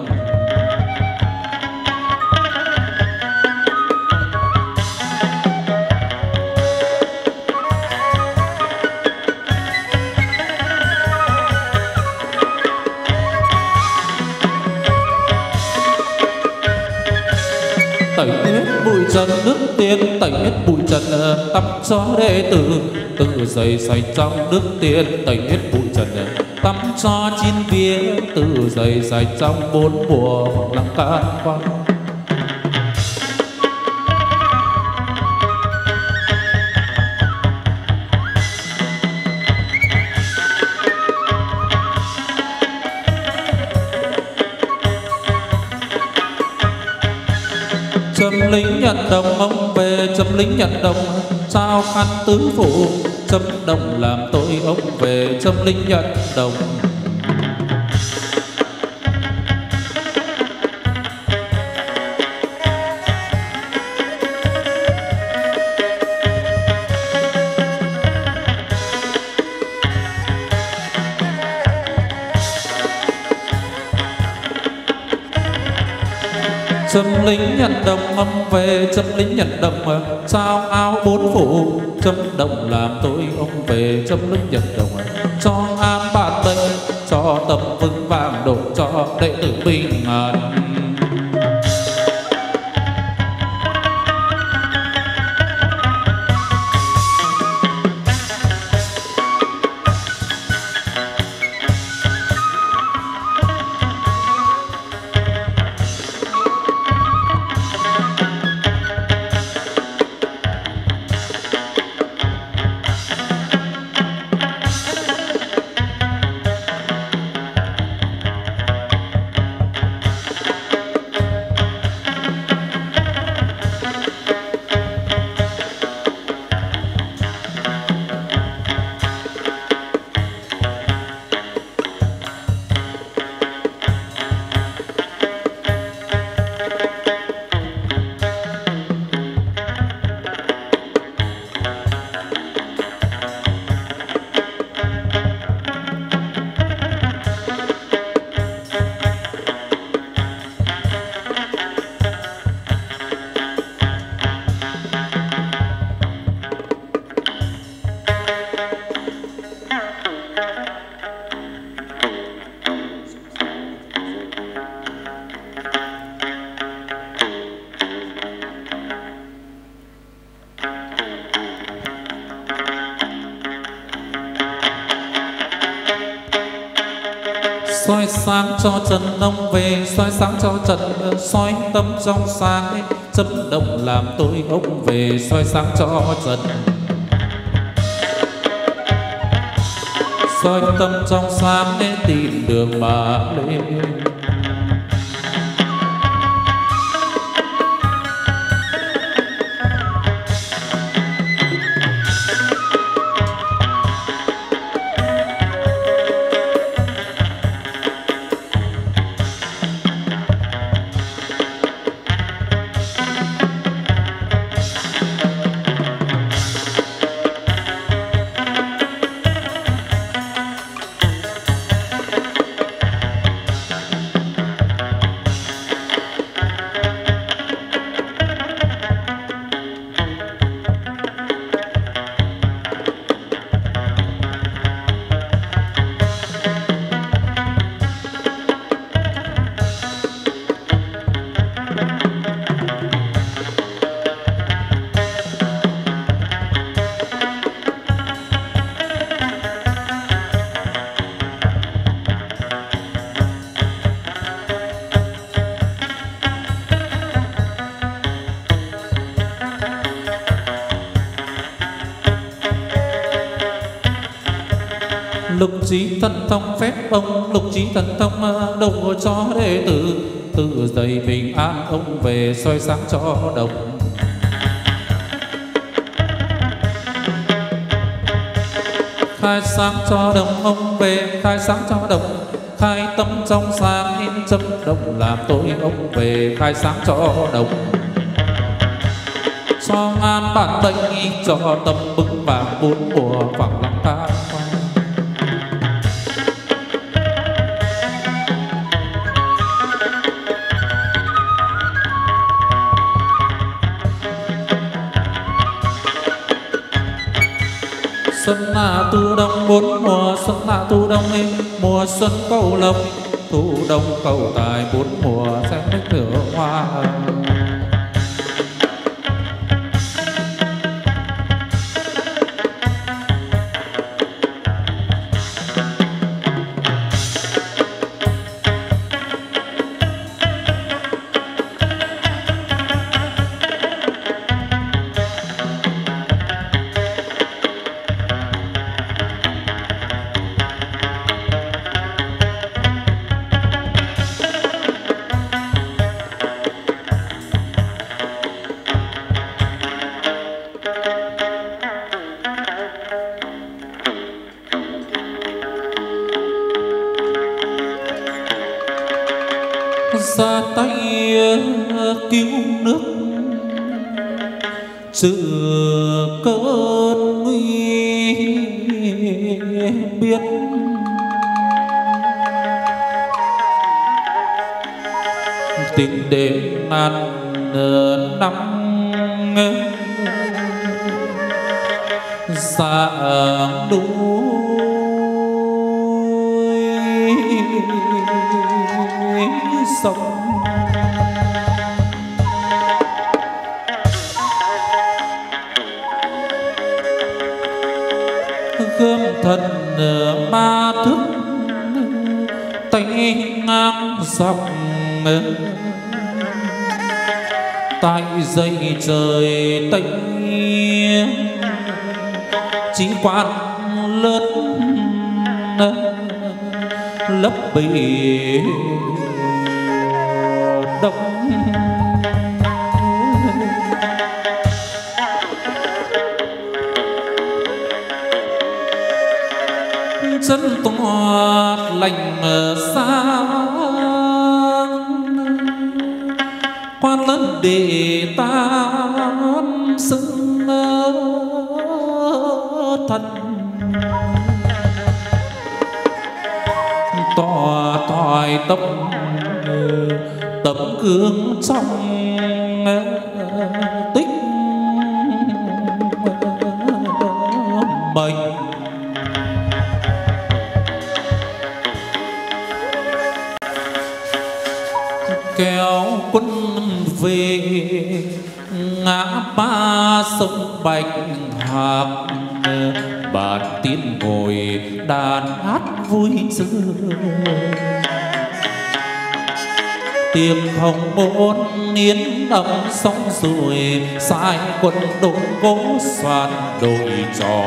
Tẩy hết bụi trần nước tiên, tẩy hết bụi trần tắm cho đệ tử. Tự dày sạch trong nước tiên, tẩy hết bụi trần tắm cho chín vía. Tự dày sạch trong bốn mùa lặng can quan. Châm lính nhận đồng ông về, châm lính nhận đồng sao khăn tứ phủ. Châm đồng làm tôi ông về, châm lính nhận đồng. Châm lính nhận đồng ông về, châm lính nhận đồng sao áo bốn phủ. Châm đồng làm tôi ông về, châm lính nhận đồng cho an bản bệnh, cho tâm vững vàng độ cho đệ tử bình an. soi sáng cho trần ông về, soi sáng cho trần, soi tâm trong sáng chấm động làm tôi ông về, soi sáng cho trần, soi tâm trong sáng để tìm đường mà lên. Lục trí thần thông phép ông, lục trí thần thông độ cho đệ tử, tự dày bình an ông về, soi sáng cho đồng. Khai sáng cho đồng ông về, khai sáng cho đồng, khai tâm trong sáng chấm động làm tôi ông về, khai sáng cho đồng. Cho an bản bệnh, cho tâm bừng vàng bốn mùa vàng lặng ta. Xuân là tu đông bốn mùa, xuân là tu đông ấy, mùa xuân cầu lộc, thu đông cầu tài, bốn mùa sẽ nước nở hoa. Ra tay cứu nước trừ cơn nguy biết, tình đến ngàn năm sáng đuôi sông. Gươm thần ma thức tay ngang dọc, tại dây trời tây chí quan lớn lấp bì đông. Chân toát lành sáng quan lớn để tan xưng thân, tỏ tỏi tâm tấm gương trong tích mình. Kéo quân về ngã ba sông Bạch Hạc, bàn tiên ngồi đàn hát vui sướng. Tiệc hồng môn niên ấm sóng rồi sai quân đồn gỗ soàn đôi trò.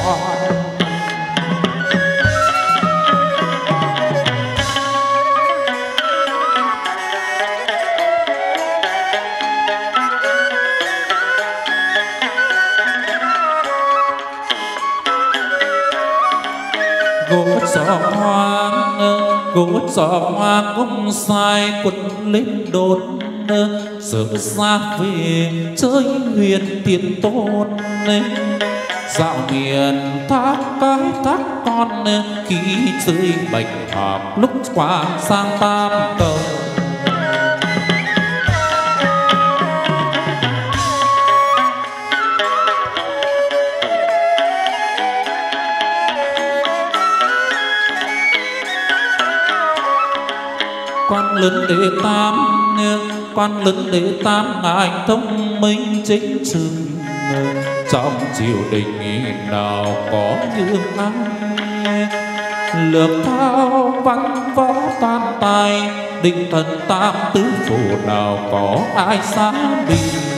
Gỗ gió hoang, gỗ gió hoang ông sai quân lên đồn, sớm ra về chơi huyền tiền tôn. Dạo miền thác cái thác con khi chơi bạch hạp lúc qua sang tam cầu. Quan lớn đệ tam, quan lớn đệ tam ngài thông minh chính trực, trong triều đình nào có như ai. Lược thao văn võ tan tài, định thần tam tứ phủ nào có ai xa đi.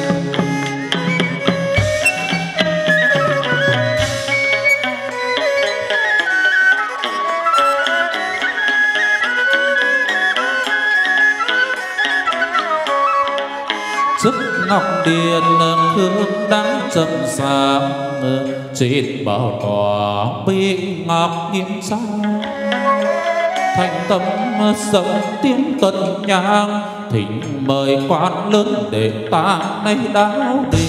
Sức ngọc điền hương đắng trầm sáng, trên bảo tòa bị ngọc nghiêm trang. Thành tâm rộng tiếng tuần nhang, thỉnh mời quan lớn để ta nay đáo đình.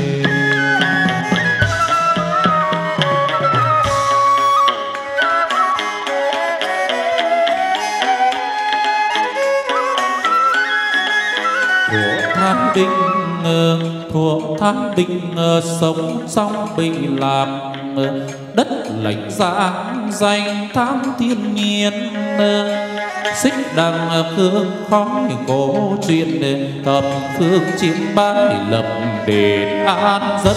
Thái Bình thuộc Thái Bình sống trong bình làm đất lạnh giá danh thám thiên nhiên. Xích đằng hương khói cổ truyền thập phương chiến bái lập đền an dân.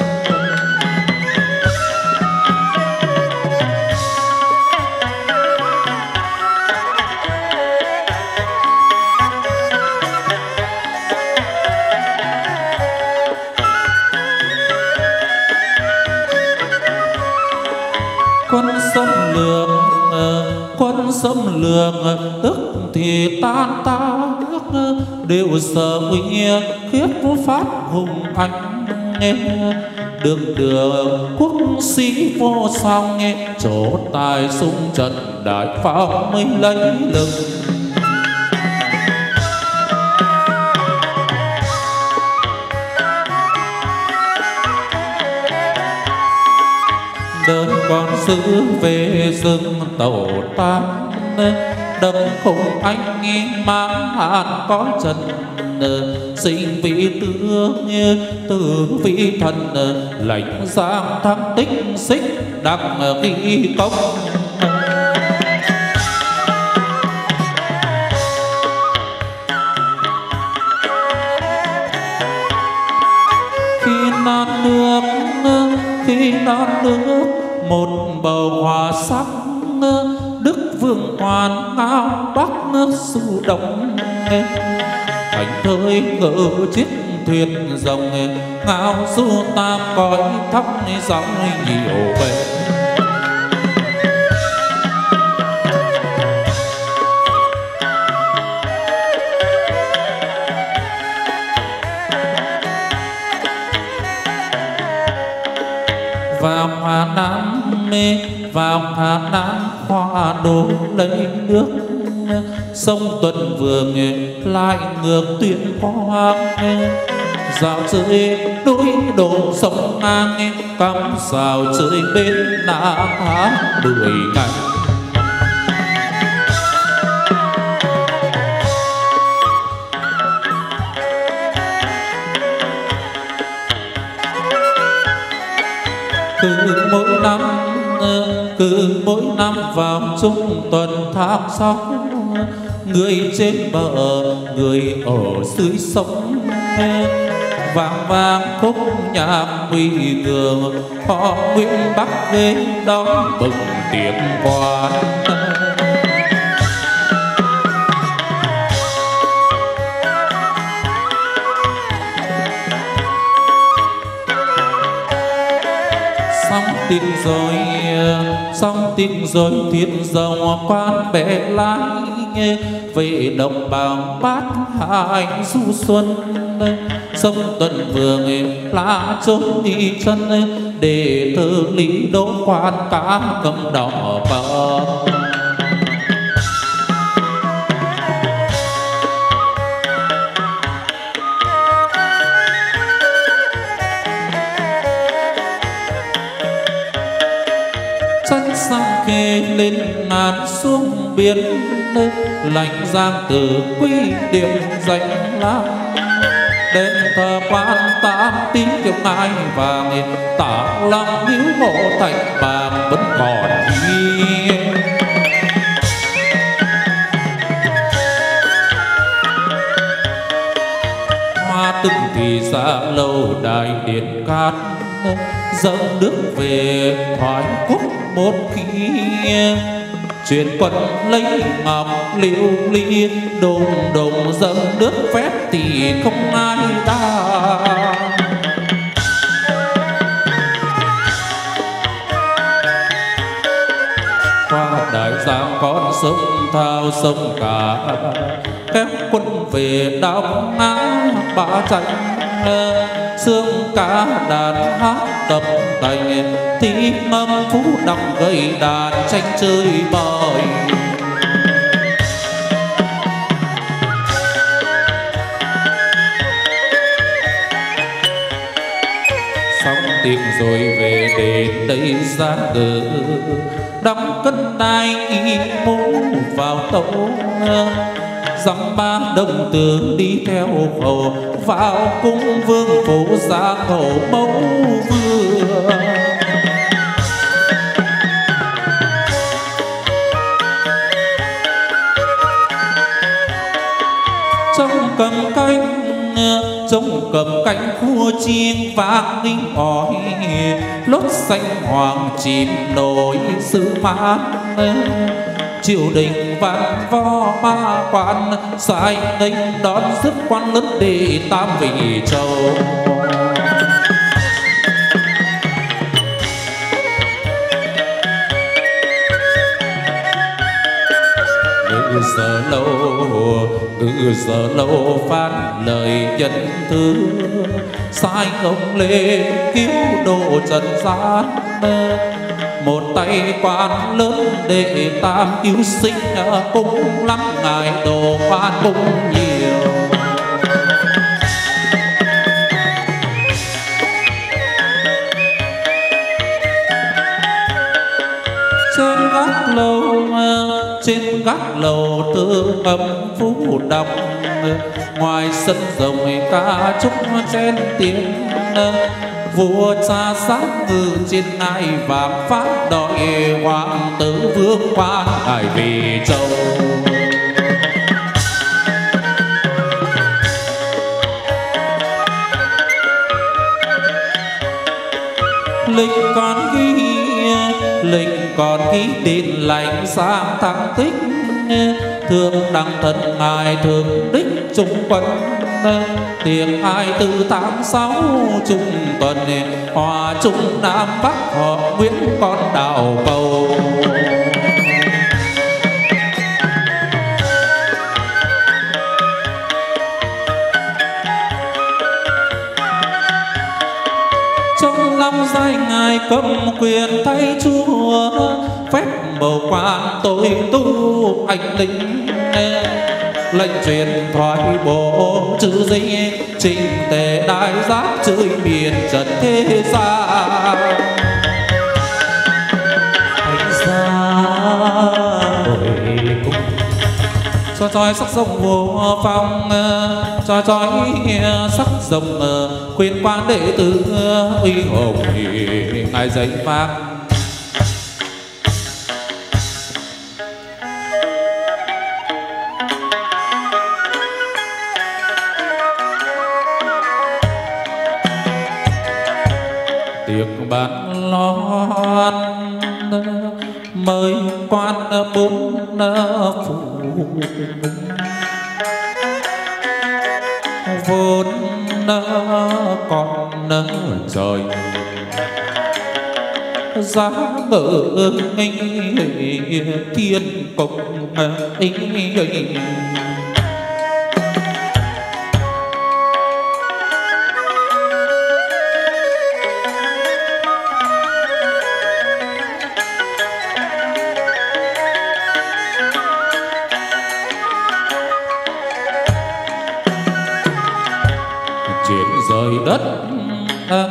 Quân xâm lược, quân xâm lược tức thì tan tác, đều sợ nguy khiếp phát hùng anh. Đường đường quốc sĩ vô song, chỗ tài sung trận đại pháo mới lấy lực. Đơn con sứ về rừng tàu tan, đâm khung anh mang hàn có trần. Sinh vị tướng từ vị thần, lãnh giang thăng tích xích đặng ghi công. Khi non nước, khi non nước một bầu hoa sắc, Đức Vương Hoàn ngao bắc su động. Thành thơi ngự chiếc thuyền rồng, ngao du tam cõi thắp sóng nhiều bề. Vào Hà Nam mê, vào Hà Nam hoa đổ lấy nước. Sông Tuần Vương lại ngược tuyên hoang, dạo chơi núi đổ sông ngang, cắm rào chơi bên nã tháng mười ngày. Cứ mỗi năm, cứ mỗi năm vào trung tuần tháng sáu, người trên bờ, người ở dưới sông, vang vang khúc nhạc huy ngường, họ Nguyễn Bắc đến đón bừng tiệc quan. Xong tin rồi, xong tin rồi thiên dòng quan bè lái về đồng bào bát hải du xuân. Sông Tuần Vương lá trốn đi chân để thơ lý đỗ quan cá cầm đỏ bờ. Chân sang khê lên ngàn xuống biển, lạnh giang từ quy điểm danh lam. Đền thờ quan tam tín kiều ngai vàng, tả lăng hiếu mộ thành bàng vẫn còn ghi. Hoa từng thì xa lâu đài điện cát, dâng nước về thoái quốc một khi. Truyền quân lấy ngọc liễu ly, đùng đùng dâng nước phép thì không ai đa. Qua đại giang con sông thao sông cả, kéo quân về đóng nắng bá tranh. Sương cá đàn hát tập thành, tí ngâm phú đọc gây đàn tranh chơi bời. Xong tiệc rồi về đến đây ra cờ, đóng cân đai y mũ vào tấu. Dăm ba đồng tướng đi theo hầu, vào cung vương phủ ra hầu mẫu vừa. Trong cầm cánh, trong cầm cánh khua chiêng vang đinh ỏi, lốt xanh hoàng chìm nổi sự mát. Triều đình văn võ ba quan, sai nghênh đón rước quan lớn để tam vị châu. Ngự giờ lâu, ngự giờ lâu phát lời nhân thư, sai ông lên cứu độ trần gian. Một tay quan lớn để tam cứu sinh, cũng lắm ngài đồ quan cũng nhiều. Trên gác lầu, trên gác lầu tư âm phú đọc, ngoài sân rồng ca trúc chen tiếng. Vua cha sát ngự trên ngai vàng phát đòi, hoàng tử vương quan đại vì châu. Lịch còn ghi, lịch còn ghi đến lành sang thăng tích. Thương đăng thân ngài thường đích trung quân, tiệc hai tư tám sáu trung tuần. Hòa trung nam bắc họ Nguyễn con đào cầu. Trong năm giai ngài cầm quyền thay chúa, phép bầu quan tôi tu anh linh. Lệnh truyền thoại bộ chữ dinh, trình tề đại giác chơi miền trần thế gian. Thánh giá đổi cung, cho trói sắc rồng vô phong, cho trói sắc rồng khuyên quan đệ tử uy hùng ngài dạy vang. tiệc bàn lót mời quan bốn phủ vốn còn trời giá ngỡ nghênh thiên công ấy. Rời đất à,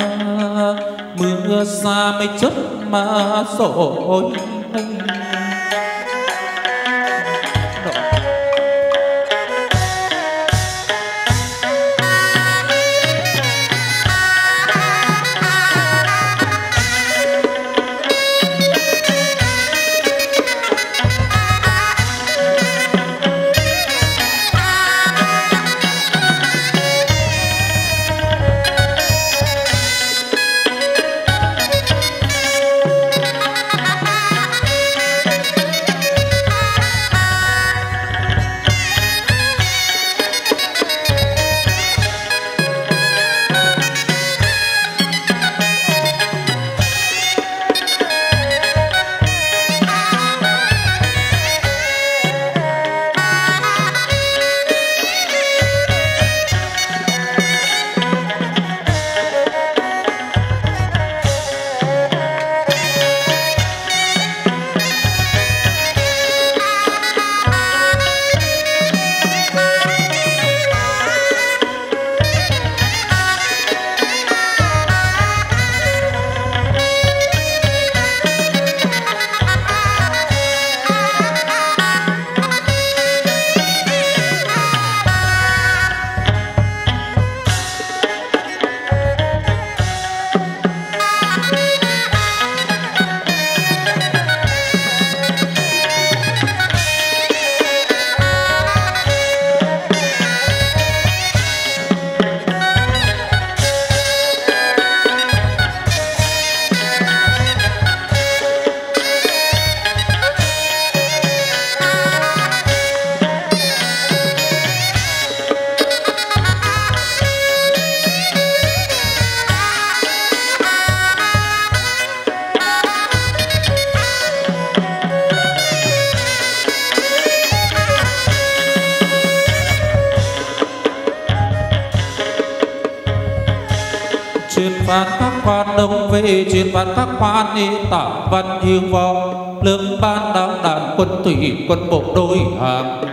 mưa xa mây chất mà rồi Văn các quan đông về truyền văn các quan đi tả văn hiếu võ lương ban đạo đàn quân thủy quân bộ đôi hàng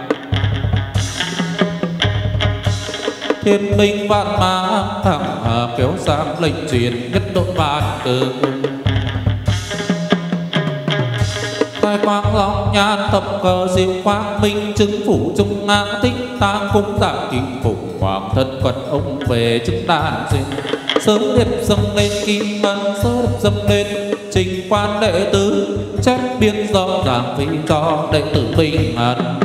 thiên binh vạn mã thẳng hà kéo sang lệnh truyền nhất đội ban từ tai quang long nhan thập cờ diệu quang minh chứng phủ trung ngang tích tang cung dạng kim phụng hoàng thân phật ông về chứng đàn duyên sớm đẹp dâng lên kim ngân sớm dâng lên trình quan đệ tử trách biên do giảng phi cho đệ tử bình an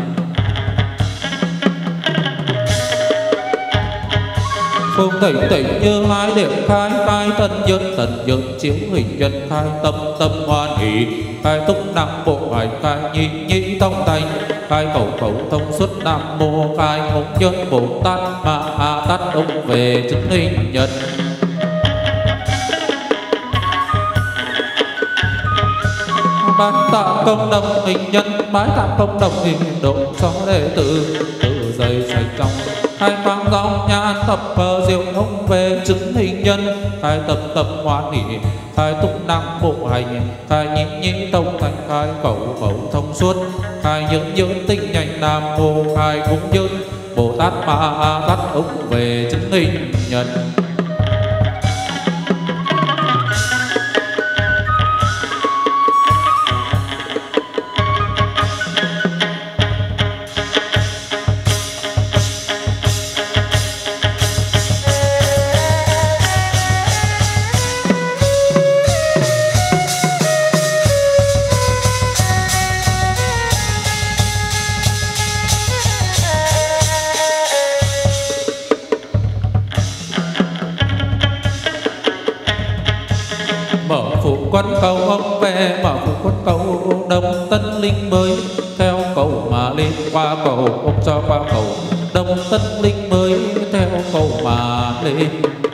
không thầy thầy như lai điểm khai khai tân nhân tần nhân chiếu hình nhân khai tâm tâm hoan hỷ khai túc nam bộ hải khai nhị nhị thông thành khai khẩu khẩu thông suốt nam mô khai hồng nhân bồ tát ma ha tát ông về chứng hình nhân bái tạ công đồng hình nhân bái tạ công đồng hình độ cho đệ tử tự dày sạch trong hai quang dòng nhan tập cờ diệu ông về chứng hình nhân khai tập tập hoan hỷ khai túc nam bộ hành khai nhị nhị tông thành khai khẩu khẩu thông suốt khai những những tinh nhanh nam mô khai cũng nhân bồ tát ma tát ông về chứng hình nhân. cầu ông về mở phủ quân cầu Đông Tân Linh mới theo cầu mà lên qua cầu ông cho qua cầu Đông Tân Linh mới theo cầu mà lên.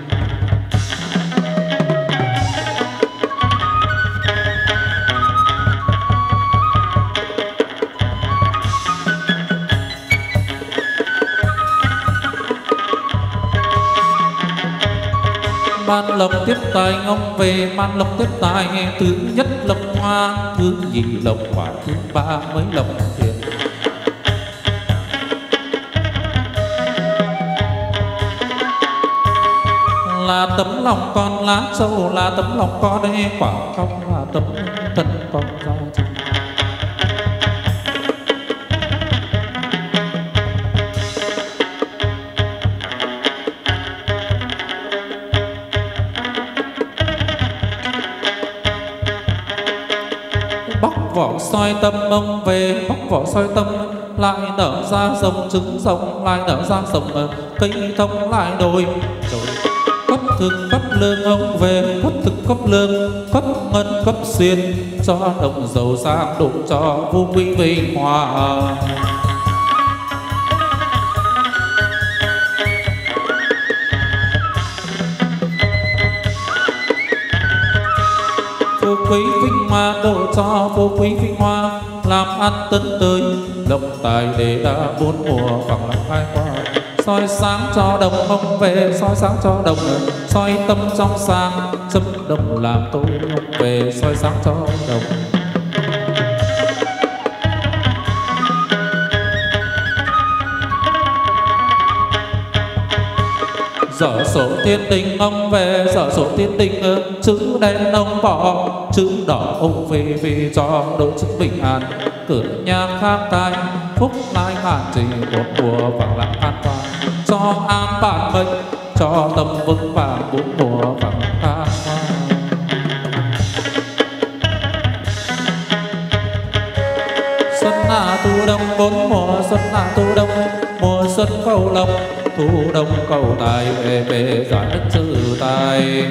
Man lộc tiếp tài ông về man lộc tiếp tài thứ nhất lộc hoa thứ nhì lộc quả thứ ba mới lộc tiền. Là tấm lòng con lá trâu là tấm lòng con đây quả không là tấm thân con ra chừng. Vỏ soi tâm ông về bóc vỏ soi tâm lại nở ra rồng trứng rồng lại nở ra rồng cây thông lại đồi cấp thực cấp lương ông về cấp thực cấp lương cấp ngân cấp xuyên cho đồng giàu sang đủ cho vô quý vinh hòa. Vô quý vinh hoa độ cho vô quý vinh hoa làm ăn tấn tới lộc tài để đã bốn mùa vàng lặng hai qua soi sáng cho đồng ông về soi sáng cho đồng soi tâm trong sáng chấm đồng làm tôi ông về soi sáng cho đồng. Dở sổ thiên đình ông về dở sổ thiên đình chữ đen ông bỏ chữ đỏ ông về về cho đội chức bình an cửa nhà khang cai phúc lai hạn chỉ một mùa vàng lặng an toàn cho an bản mệnh cho tâm vững vàng bốn mùa vàng an xuân hạ thu đông bốn mùa xuân hạ thu đông mùa xuân cầu lộc thu đông cầu tài về về giải đất trừ tài.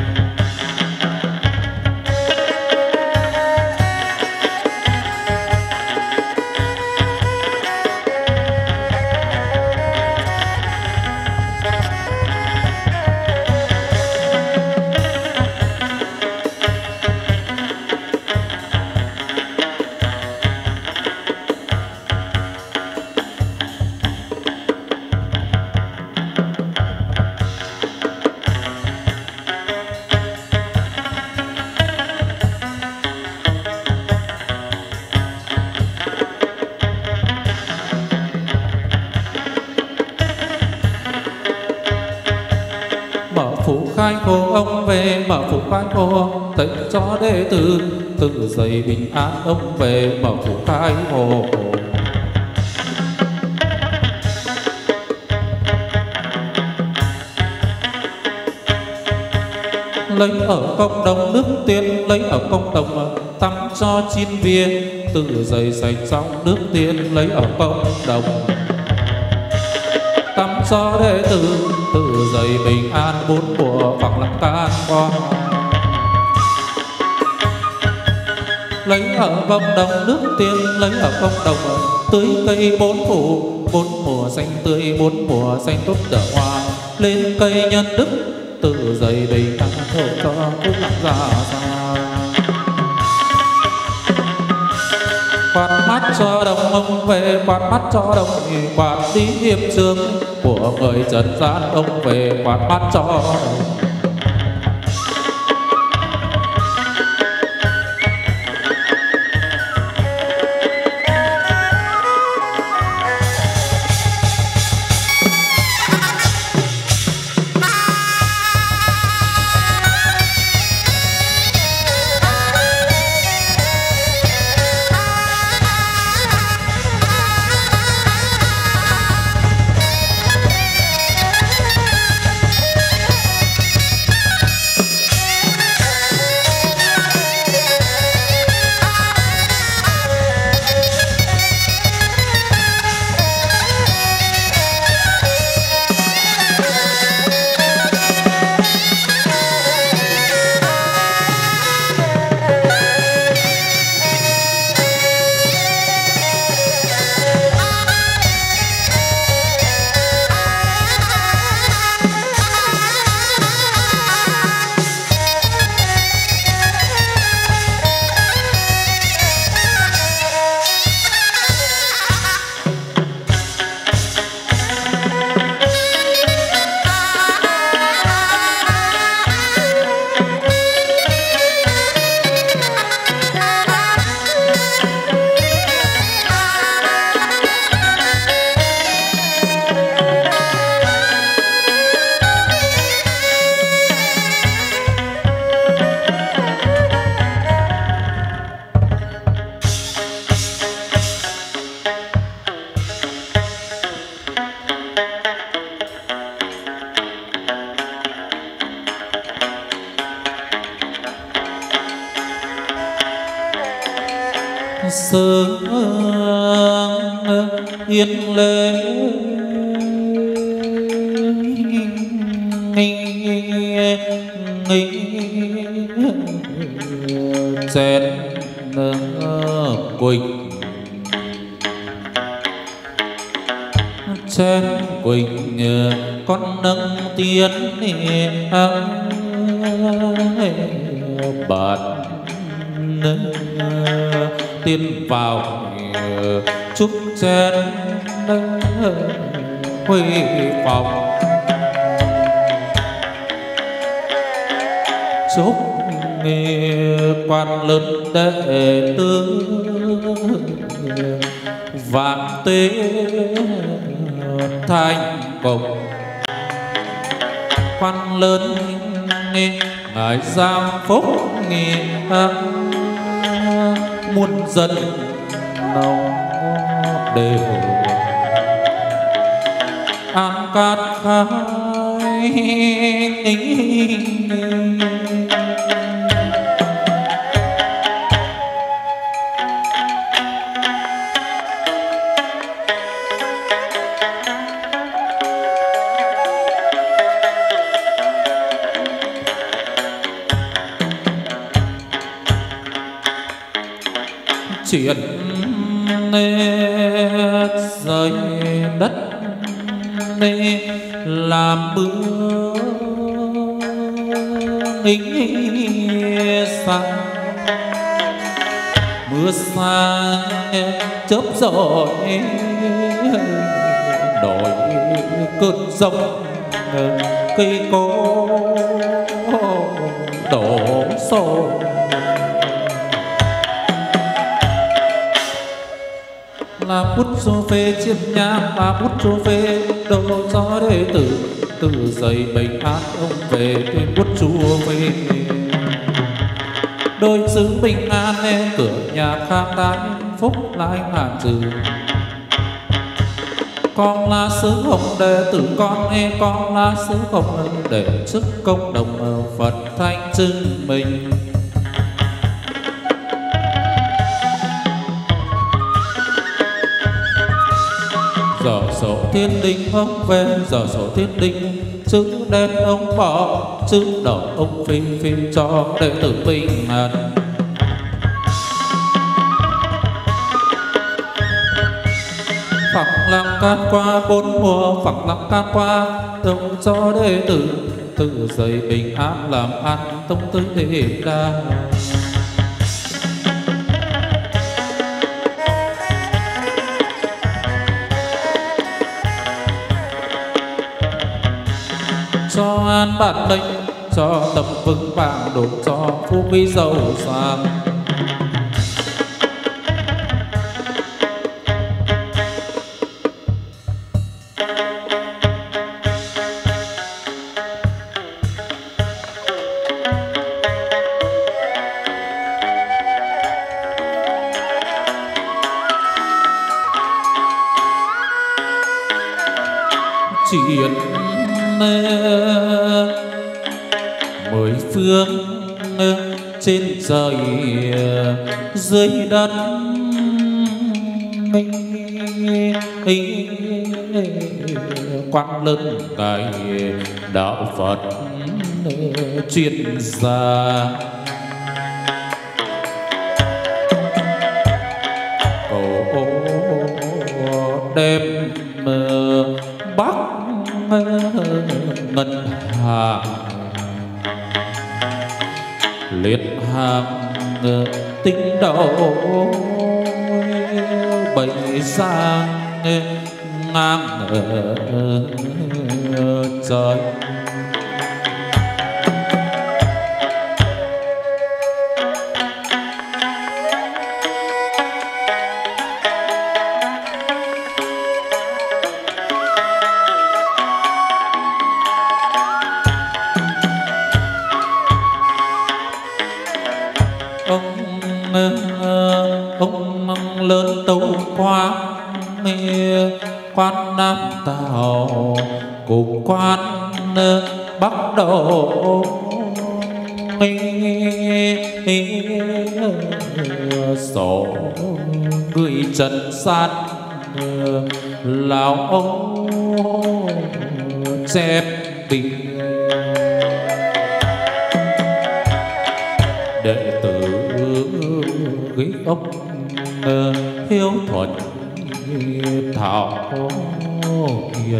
Khai khô ông về mở phủ khai khô tệnh cho đệ tử tự dày bình an ông về mở phủ khai khô. Lấy ở công đồng nước tiên lấy ở công đồng tắm cho chín viên tự dày sạch trong nước tiên lấy ở công đồng tắm cho đệ tử tự dày bình an bốn mùa phẳng lặng tan qua. Lấy ở công đồng nước tiên lấy ở công đồng tưới cây bốn phủ bốn mùa xanh tươi bốn mùa xanh tốt nở hoa lên cây nhân đức tự dày bình an thổ cho phúc lặng ra xa. Quạt mắt cho đồng ông về quạt mắt cho đồng quạt đi hiệp trường của người trần gian ông về quạt mắt cho đồng. sương yên lệ chén quỳnh chén quỳnh con nâng tiến bát tiến vào chúc chén huy phòng chúc quan lớn đệ tử vạn tuế thành công. Quan lớn ngài giang phúc muôn dân lòng đều an cát khai. Chuyện rơi đất làm mưa xa mưa xa chớp gió đổi cơn giông cây cối đổ xô. Là bút chô phê chiêm nham là bút chô phê đồ cho đệ tử từ giây bình an ông về tuyên bút chùa phê đôi xứ bình an lên cửa nhà khang đái phúc lai ngàn trừ. Con là sứ hồng đệ tử con nghe con là sứ hồng để sức công đồng Phật thanh chứng mình. Giờ sổ thiên đình ông về giờ sổ thiên đình chữ đen ông bỏ chữ đỏ ông phi phi cho đệ tử bình an. Phẳng lặng can qua bốn mùa phẳng lặng can qua tông cho đệ tử từ giây bình an làm ăn tông tới đêm đa. Cho an bản mệnh cho tâm vững vàng đổ cho phú quý giàu sang. Chuyện mười phương trên trời dưới đất quan lớn ngài đạo Phật chuyên gia cổ đêm bắc ngân hàng liệt hàng tinh đầu bảy sang ngang trời. Ông lớn tấu quan quan Nam Tào cùng quan Bắc Độ sổ người trần gian lão ông chép bình đệ tử ghi ông hiếu thuận thảo hiền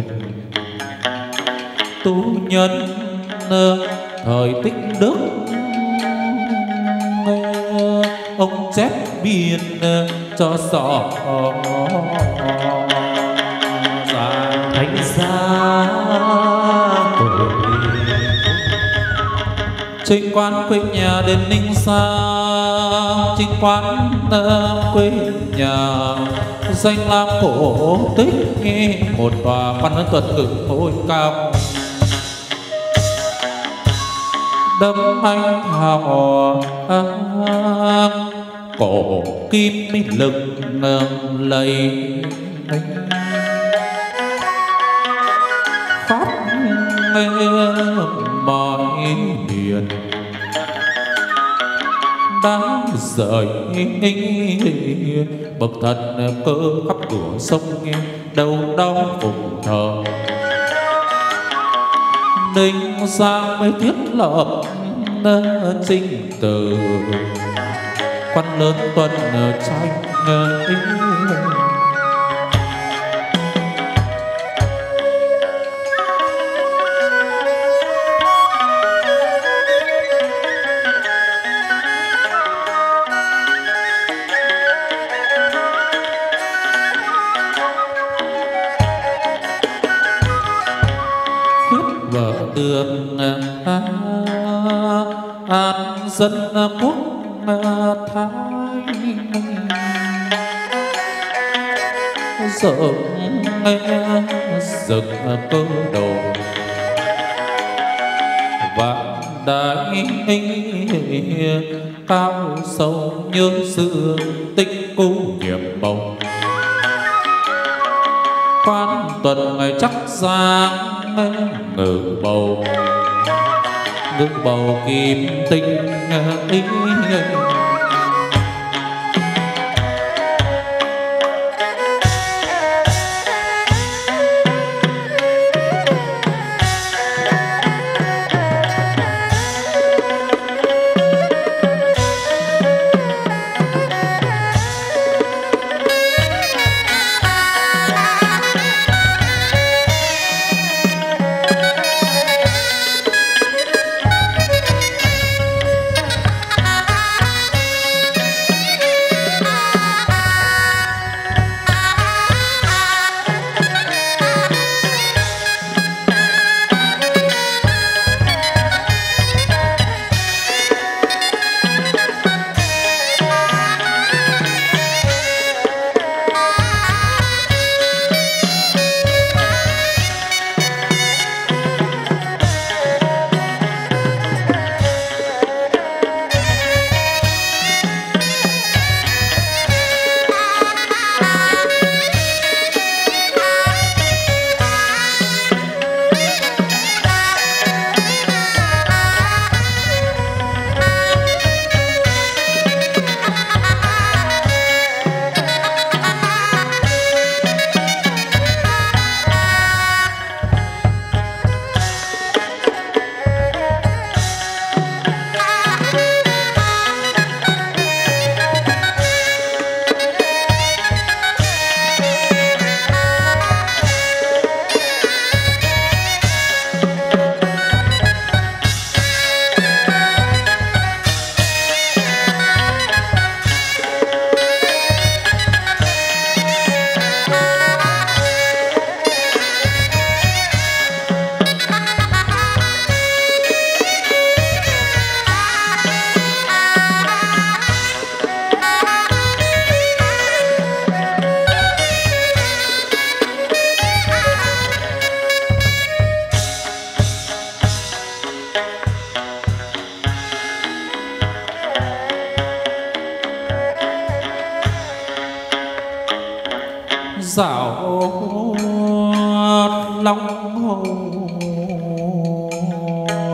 tu nhân thời tích đức ông chép biên cho rõ ra thánh giá chính quán quê nhà đền Ninh Sa, chính quán quê nhà danh lam cổ tích nghe một tòa văn tuật ngự ngôi cao đâm anh hào cổ kim minh lực lầy khắp mọi miền đã rời bậc thần cơ khắp cửa sông đầu đau vùng thờ Ninh Giang mới thiết lập trinh từ quan lớn tuần tranh vợ đường an dân quốc thái rộng rực cơ đồ vạn đại cao sâu như xưa tích cũ nhiệm mộng quan tuần ngày chắc giang ngự bầu ngự bầu kim tinh ý dạo long hồ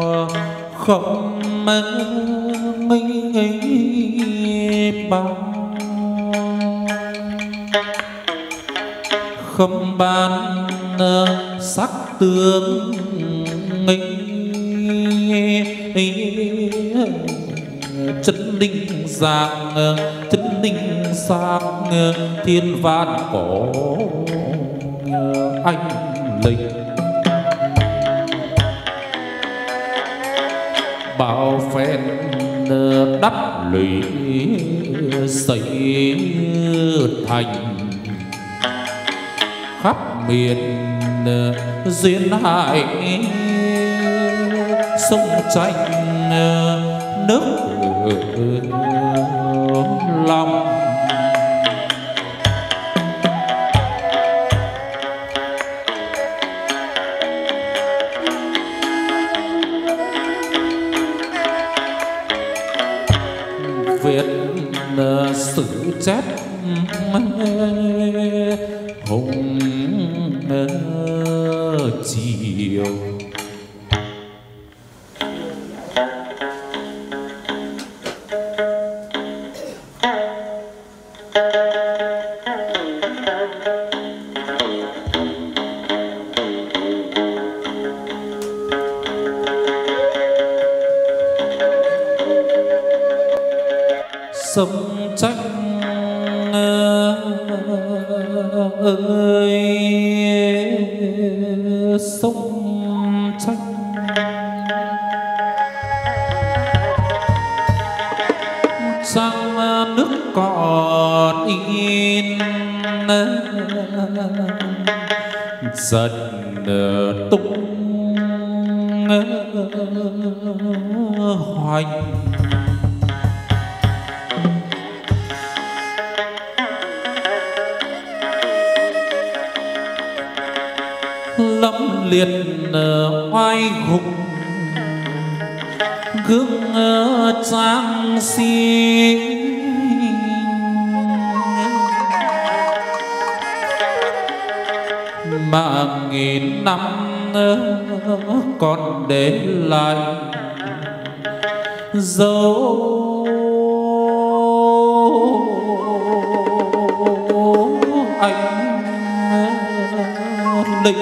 không nghi ba không ban sắc tướng chân ninh giang chân ninh sang thiên vạn có anh linh bao phen đắp lũy xây thành khắp miền duyên hải sông tranh nước lòng Việt sử chép hùng chiều sông tranh ơi sông tranh sang nước còn in dần tung hoành lâm liệt oai hùng gương trang si mà nghìn năm còn để lại dấu anh linh.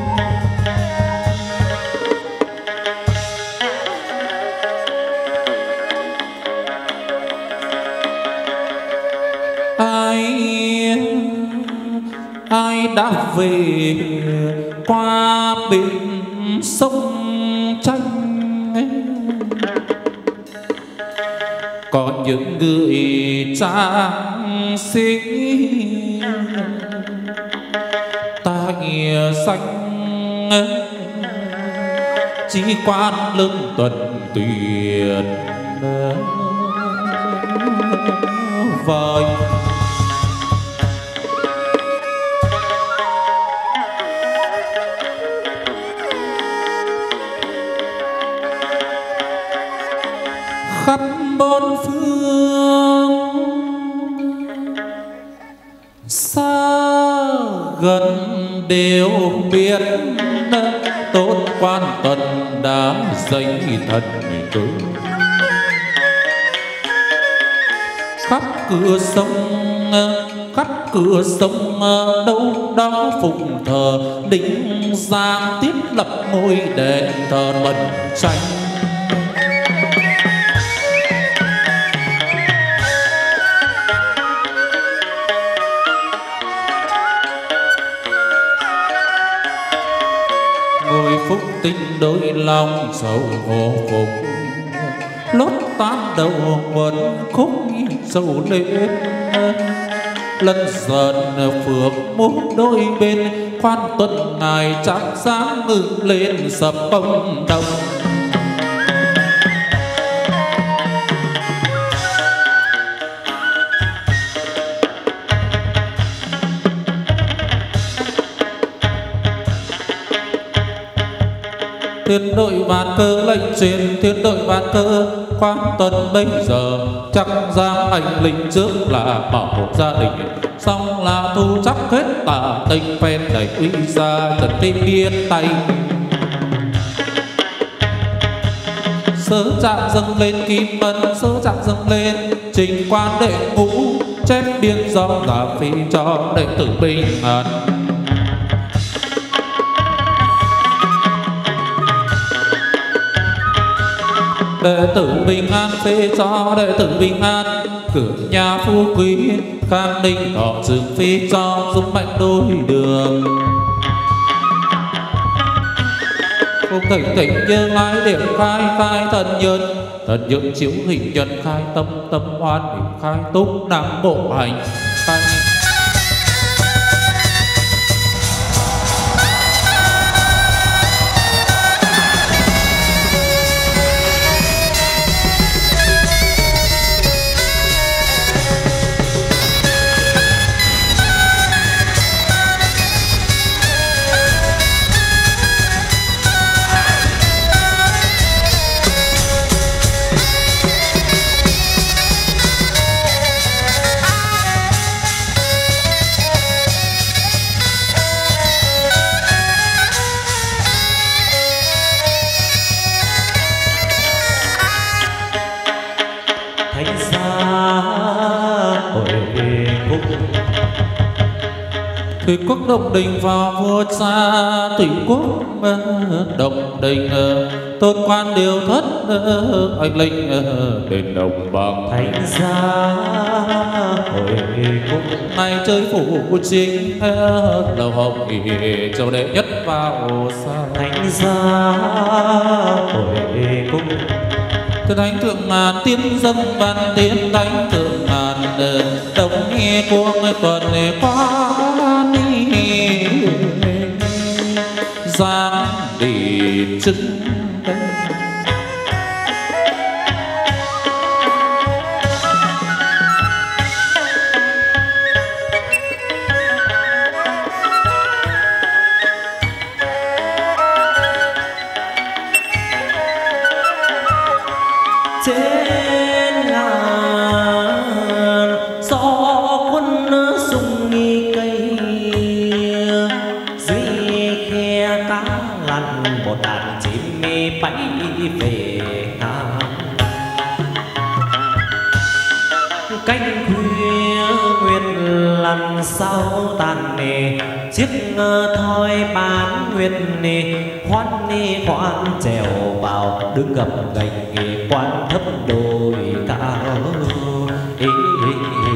Ai ai đã về qua bên sông tranh, còn những người trang sĩ tài danh chỉ quan lưng tuần tuyệt vời. Khắp bốn phương xa gần đều biết tốt quan tuần đã dạy thật cớ. Khắp cửa sông khắp cửa sông đâu đó phụng thờ đỉnh giang thiết lập ngôi đền thờ bần tranh. Phúc tinh đôi lòng sầu khổ phục lót tan đầu quần khúc sầu lên lần dần phượng muốn đôi bên khoan tuần ngài trắng sáng ngự lên sập bông đồng. Thiên đội vạn cơ lệnh truyền thiên đội vạn cơ quan tuần bây giờ chắc giang anh linh trước là bảo hộ gia đình, xong là thu chắc hết tả tình phen đầy uy ra trần tim biết tay. Sớ trạng dâng lên kim ân sớ trạng dâng lên trình quan đệ ngũ chép biên do giả phi cho đệ tử bình an. đệ tử bình an phê cho đệ tử bình an, cửa nhà phú quý khang ninh thọ trường phê cho giúp mạnh đôi đường. Cùng thỉnh thỉnh như lai điểm khai khai thần nhân, thần nhân chiếu hình nhân khai tâm tâm hoan hỷ khai túc nam bộ hành khai. Thủy quốc Đồng Đình vào vua cha, Thủy quốc Đồng Đình tôn quan điều thất, anh linh đền đồng bằng thánh gia hồi cung. Này chơi phủ chính lầu hồng nghỉ châu đệ nhất vào xa. Thánh gia hồi cung. Từ thánh thượng ngàn tiên dâng văn tiên thánh thượng ngàn đồng nghe cuồng tuần quan giang đi chứng trên ngàn gió quân sung nghi cây, dưới khe cá lặn một đàn chim bay về nam. Cánh khuya nguyệt lần sau tàn nề, chiếc thoi bán nguyệt nề khoan nề khoan trèo vào đứng gập gành nghề quan thấp đồi cao. Ý, ý, ý.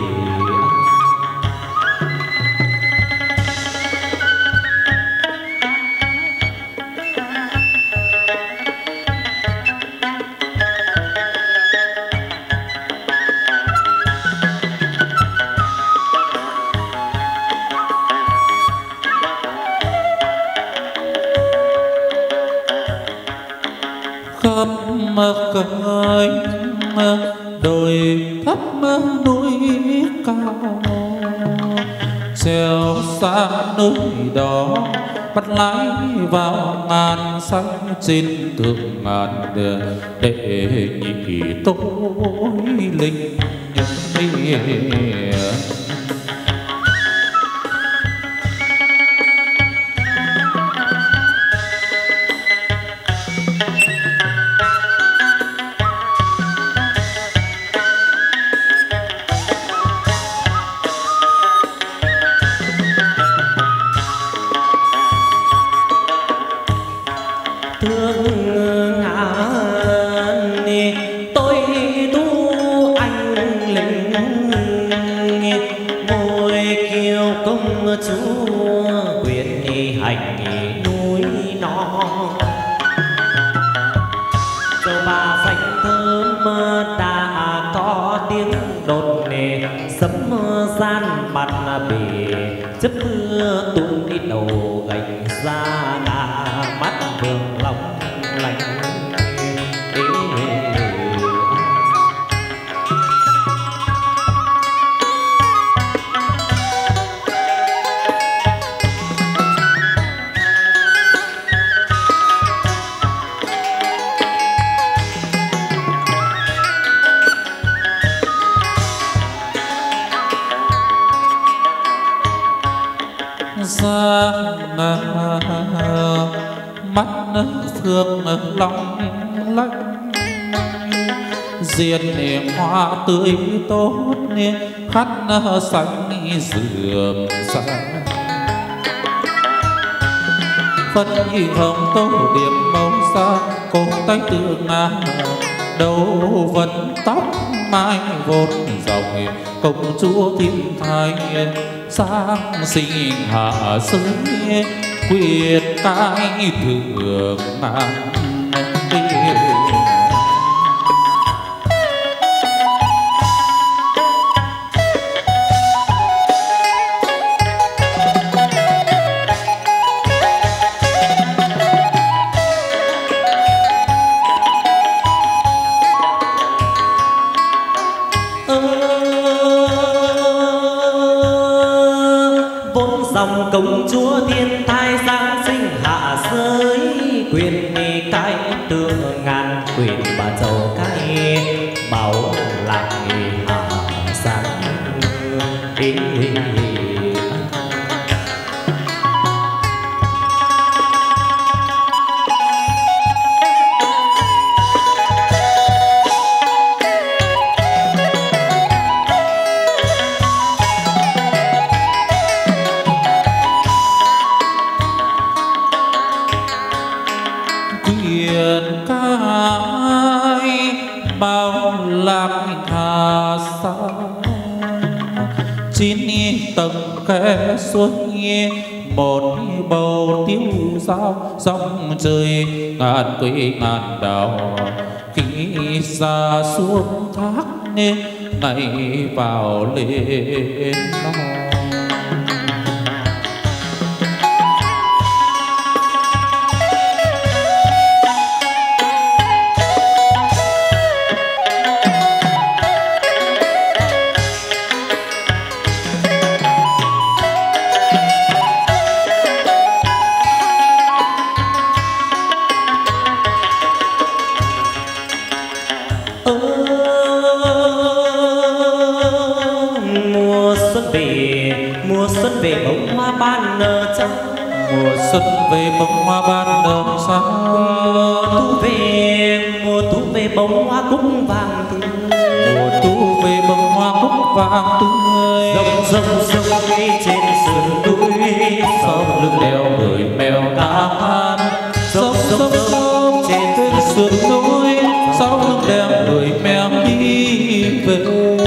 khắp cánh đồi thấp núi cao, treo xa núi đó bắt lái vào ngàn xanh trên thượng ngàn để nhị tối linh thương ngàn tôi tu anh linh ngồi kiêu công chúa quyền hành núi non. Châu ba xanh thơm đã có tiếng đột nề, sấm gian mặt bể chấp mưa tung đi đầu gành ra đã mắt vương lòng lạnh. ra mắt phương long lanh, diệt hoa tươi tốt khát xanh rườm rà, phấn hồng tô điểm màu xa cổ tay từ ngàn đầu vẫn tóc mai vốn dòng, công chúa thiên thai sang sinh hạ giới, quyết cái thượng ngàn dòng công chúa thiên thai giáng sinh hạ giới, quyền cái tượng ngàn quyền bà giàu cái bảo lạc hạ sáng ý. Tầng khe xuống một bầu tiêu dao sông trời ngàn quỷ ngàn đảo, khi ra xuống thác nên ngày vào lên nó. Về bông hoa ban nở trắng, mùa xuân về bông hoa ban nở sáng, mùa thu về mùa thu về bông hoa cúc vàng tươi, mùa thu về bông hoa cúc vàng tươi. Rồng rồng rồng đi trên sườn núi, sau lưng đèo người mèo ca hát. Rồng rồng rồng trên sườn núi, sau lưng đèo người mèo đi về.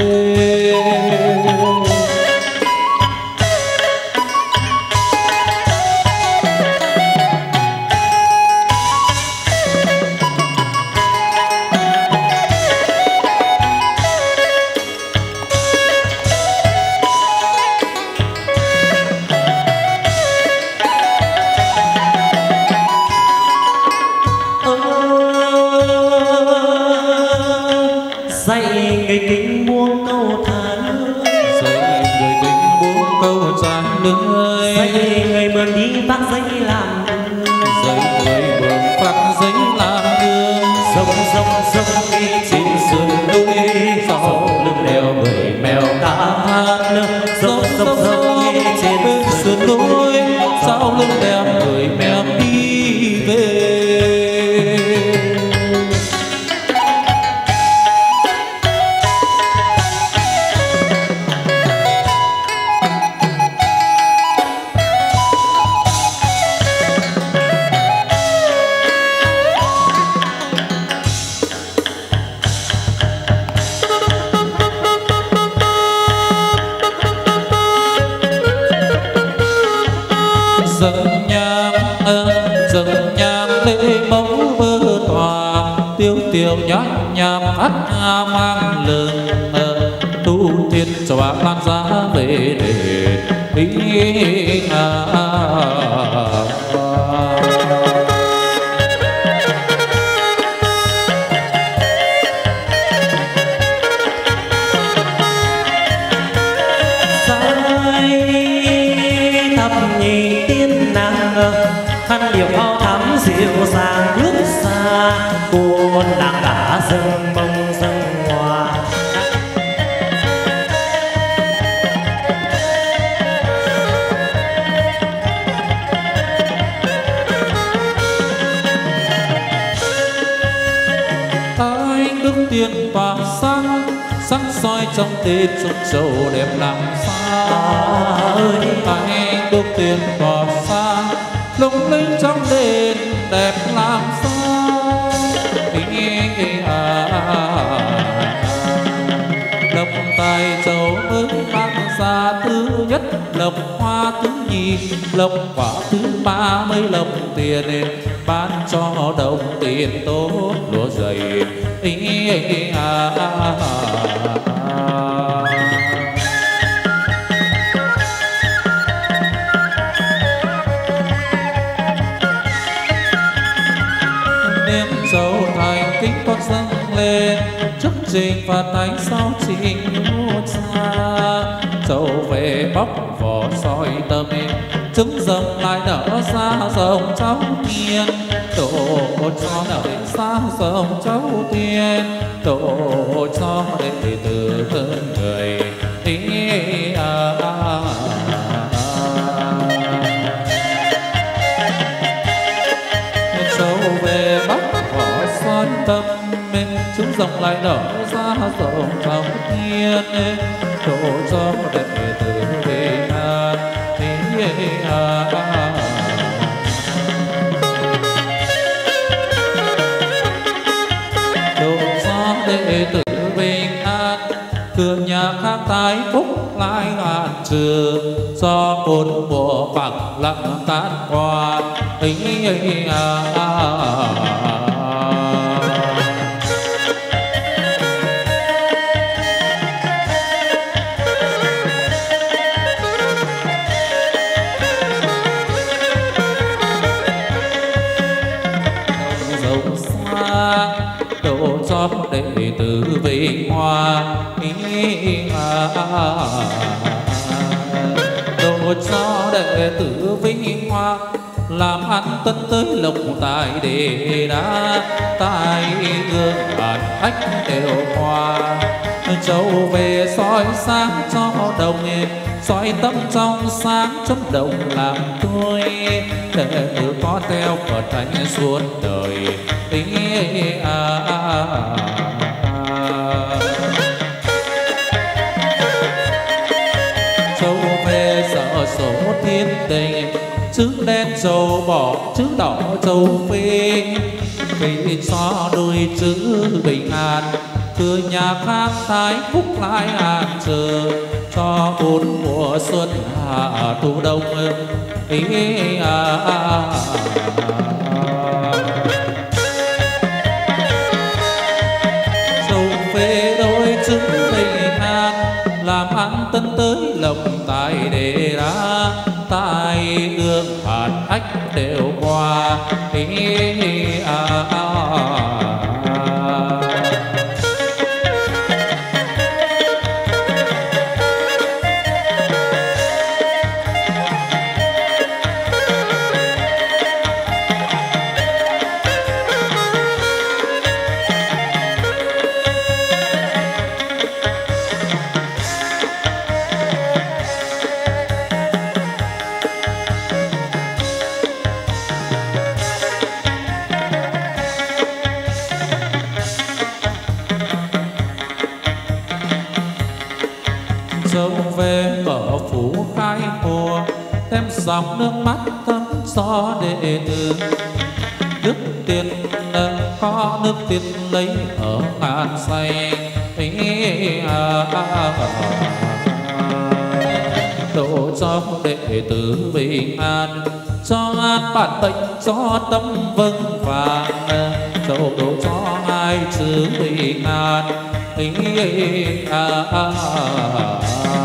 Tiêu nhát nham hát mang lưng tu tiên cho bác lan giá về đền ý à. Thập nhị tiên nàng khăn điệu ao thắm dịu dàng bước xa, cô nàng đã dâng bông dâng hoa. Anh đức tiên tỏa sáng sắc soi trong tết trúc trầu đẹp làm sao ơi. Anh đức tiên tỏa sáng lung linh trong đền đẹp làm sao. à, lộc tài châu mới mang ra thứ nhất, lộc hoa thứ nhì, lộc quả thứ ba mới lộc tiền bán cho đồng tiền tốt lúa dày ý à, à, à. Niềm dấu thành kính con dâng lên trước trình và thánh sau trình hút xa, dấu về bóc vỏ soi tâm trứng rồng lại nở ra rồng cháu tiên, độ cho nở ra rồng cháu tiên, độ cho đệ tử hơn người ý à, à, à. Dấu về bóc vỏ soi tâm trứng rồng lại nở ra rồng cháu tiên, độ cho đệ tử về an à, à. Độ cho đệ tử bình an, cường nhà khang tái phúc lai ngàn trường, do bốn mùa phẳng lặng tán qua ý à, à, à. Độ cho đệ tử vinh hoa ý à, à, à. Độ cho đệ tử vinh hoa làm ăn tân tới lộc tài để đá, tài gương bản ách đều hoa, châu về soi sáng cho đồng, soi tâm trong sáng chấm đồng làm tôi, đệ tử có theo Phật thánh suốt đời ý à, à, à. Châu về sợ số thiên tình, chữ đen châu bỏ chữ đỏ châu phê, vì cho đôi chữ bình an, từ nhà khang thái phúc lai an chờ, cho bốn mùa xuân hạ thu đông ý à, à, à. Châu phê đôi chữ bình an, làm ăn tân tới lộc tài đề đá, tài gương hạt ách đều qua ý à, à, à. Châu về mở phủ khai mùa, đem dòng nước mắt thấm gió đệ tử, nước tiền có nước tiền lấy ở ngàn say à, à, à. Độ cho đệ tử bình an, cho an bản bệnh cho tâm vâng vàng, dẫu độ cho hai chữ bình an ý à, à, à.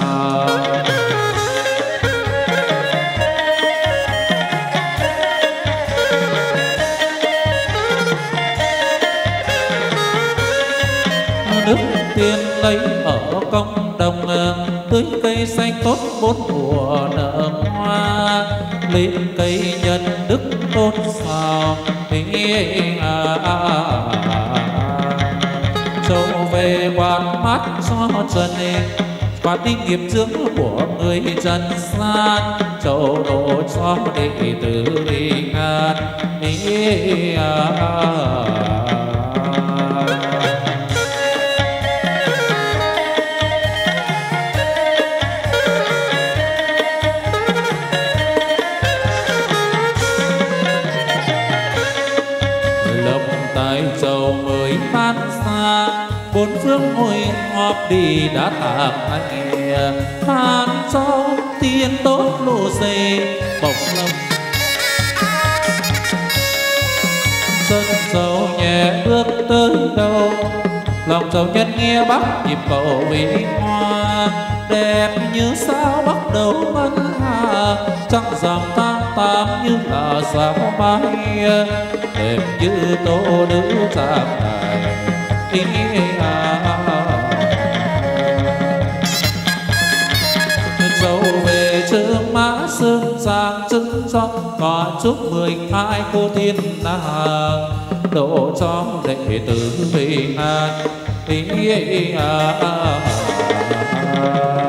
Nước tiên lấy ở công đồng, tưới cây xanh tốt bốn mùa nở hoa, lên cây nhân đức tốt sao ý à, à, à. Châu về quan mát cho trần, qua tinh nghiệp dưỡng của người trần gian, châu độ cho đệ tử bình an ý à, à, à. bốn phương ngồi họp đi đã tạm anh than cho tiền tốt lộ dề bọc lòng sân dầu nhẹ bước tới đâu lòng giàu nhân nghe bắc nhịp cầu vì hoa đẹp như sao bắt đầu ngân hà trăng rằm tháng tám như là sao mai đẹp như tô nữ giang đài ý à dâu về trương mã sương giang trứng gió có chúc mười hai cô thiên nàng độ cho đệ tử về an ý à, à, à, à.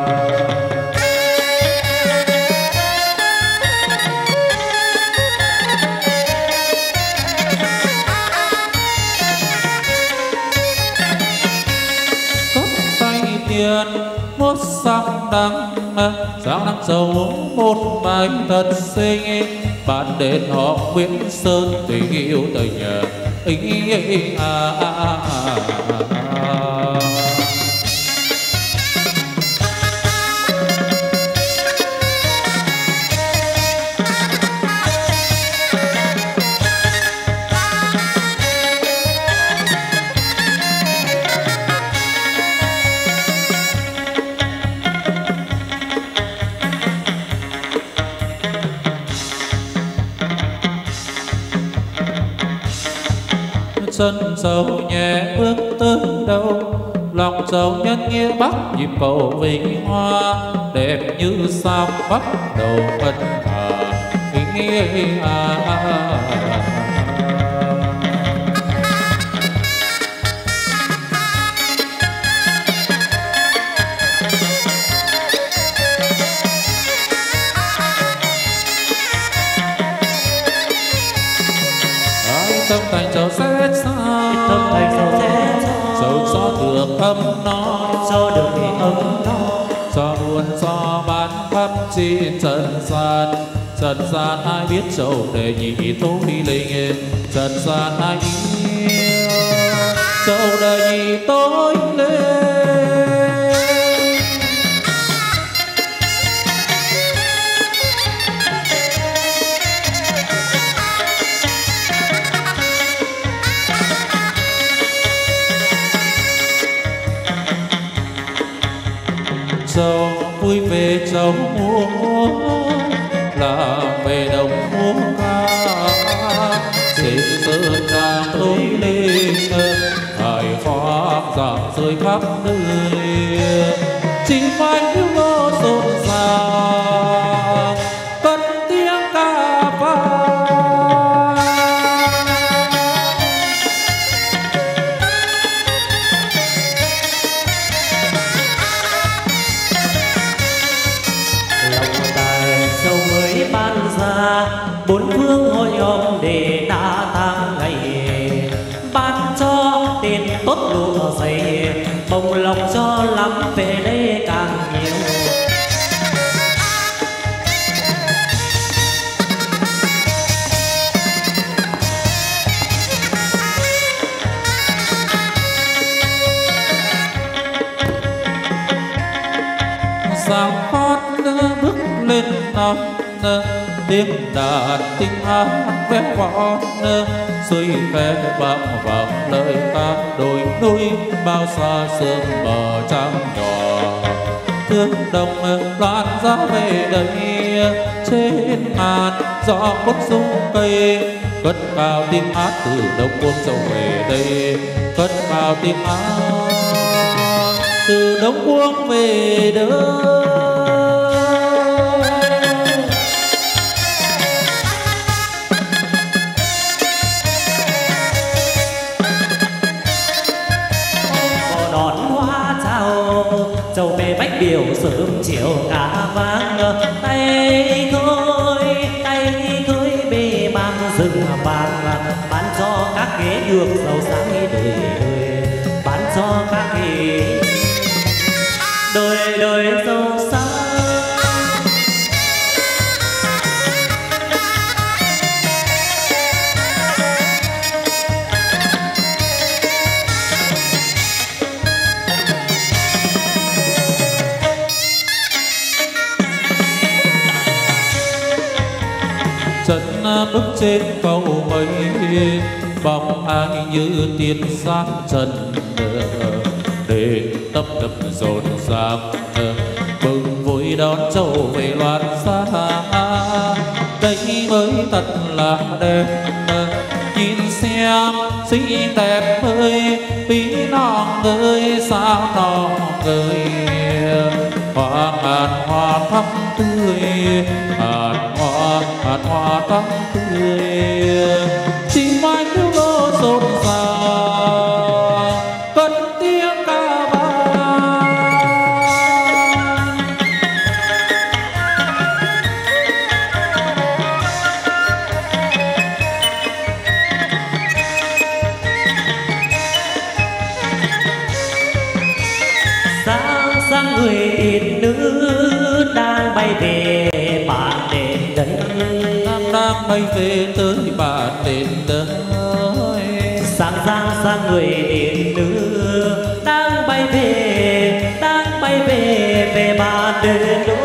Một sáng đăng sáng đăng dầu một bài thật xinh bạn đến họ Nguyễn Sơn tình yêu tình ý à, à, à, à. Sân dầu nhẹ bước tới đâu lòng giàu nhân nghĩa bắc nhịp cầu vinh hoa đẹp như sao bắt đầu ngân hà ý à, à, à. Tâm thành dầu rét xa tâm thành dầu rét xa dầu gió được ấm no gió được thì ấm no gió buồn gió bán khắp trên trần gian trần gian ai biết dầu để nhị tôi linh trần gian ai yêu dầu để nhị tôi lên dầu vui về dầu múa là về đồng múa ca trên sơn trang tối lên hải hoa dạng rơi khắp nơi chỉ phải yêu ngô rộn ràng cất tiếng ca vang bốn phương hội họp để đã tăng ngày ban cho tiền tốt lụa dày bồng lòng cho lắm về đây càng nhiều sao hót bước lên nắng tiếng đàn tiếng hát vẽ võ suy khẽ vang vang lời ca đồi núi bao xa sương mờ trắng nhỏ thương đồng loan giá về đây trên ngàn gió bút rung cây cất cao tiếng hát từ đông buông dầu về đây cất cao tiếng hát từ đông buông về đây. dầu về bách biểu sớm chiều cả vang tay khơi tay khơi bề mang rừng vàng bán cho các ghế được giàu sáng đời đời bán cho các ghế đời đời giàu sáng. chân bước trên cầu mây, bóng ai như tiên sát trần, để tấp nập rộn ràng mừng vui đón châu về loan xa. Đây mới thật là đẹp, nhìn xem xinh đẹp ơi, bí non ơi sao non ơi, hoa ngàn hoa thắm tươi, ngàn hoa ngàn hoa thắm tươi, chim mai thiếu đô rộn ràng cất tiếng ca vang. Sáng sáng người in nữ đang bay về bản đền đây, Nam đang bay về tới bản đền đây. sáng sáng sáng người in nữ đang bay về, đang bay về về bản đền đó.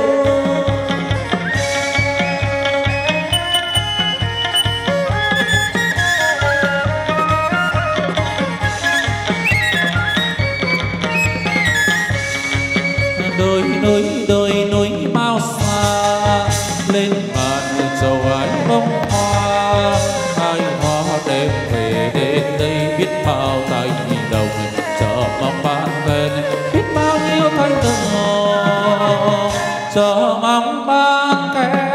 Đôi núi đôi núi mau xa, lên bàn châu ái bông hoa, hai hoa đem về đến đây biết bao tay đồng, chờ mong bạn về biết bao nhiêu thanh đồng, chờ mong bạn kề.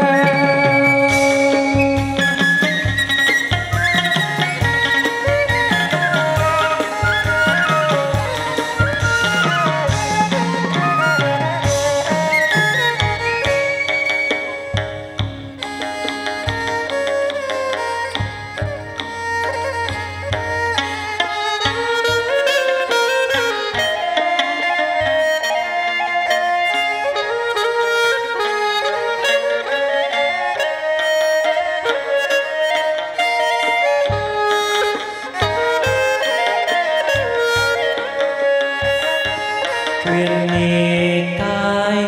Quyền nghề cai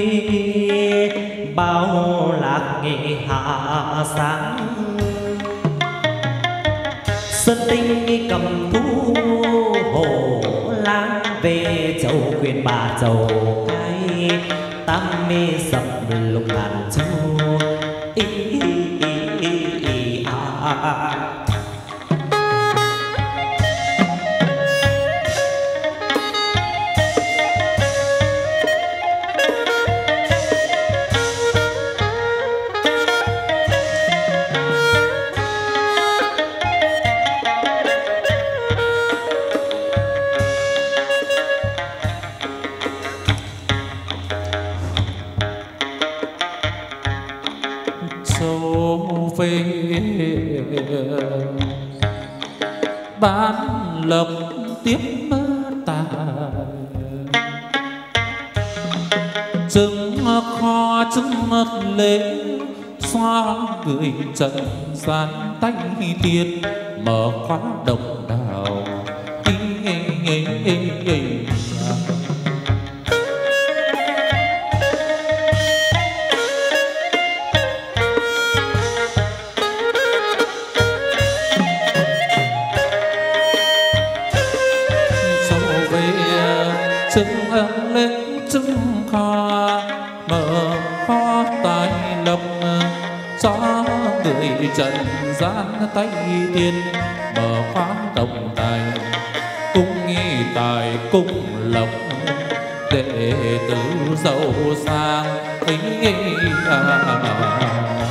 bao lạc nghệ hạ sáng, xuân tinh cầm thú hồ lang về châu quyền bà châu cái tam mê sập lục ngàn châu ý, ý, ý, ý, ý, à, à, à. Châu về bán lộc tiếp tài, trứng kho trứng lễ xoa người trần gian tay tiên, mở khóa độc đào ý, ý, ý, ý, ý. Trưng ấm lên trưng kho, mở kho tài lộc cho người trần gian tay tiên, mở khóa đồng tài cung nghi tài cung lộc, đệ tử giàu sang ý, ý, à.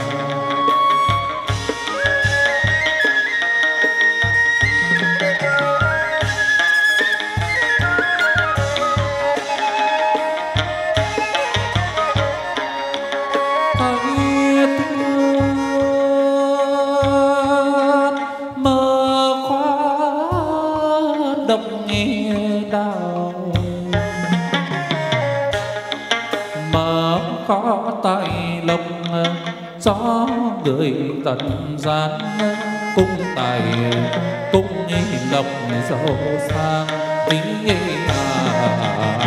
Độc nghe đau mở khó tay lộc cho người tận gian, cung tài cung lộc giàu sang ý, à.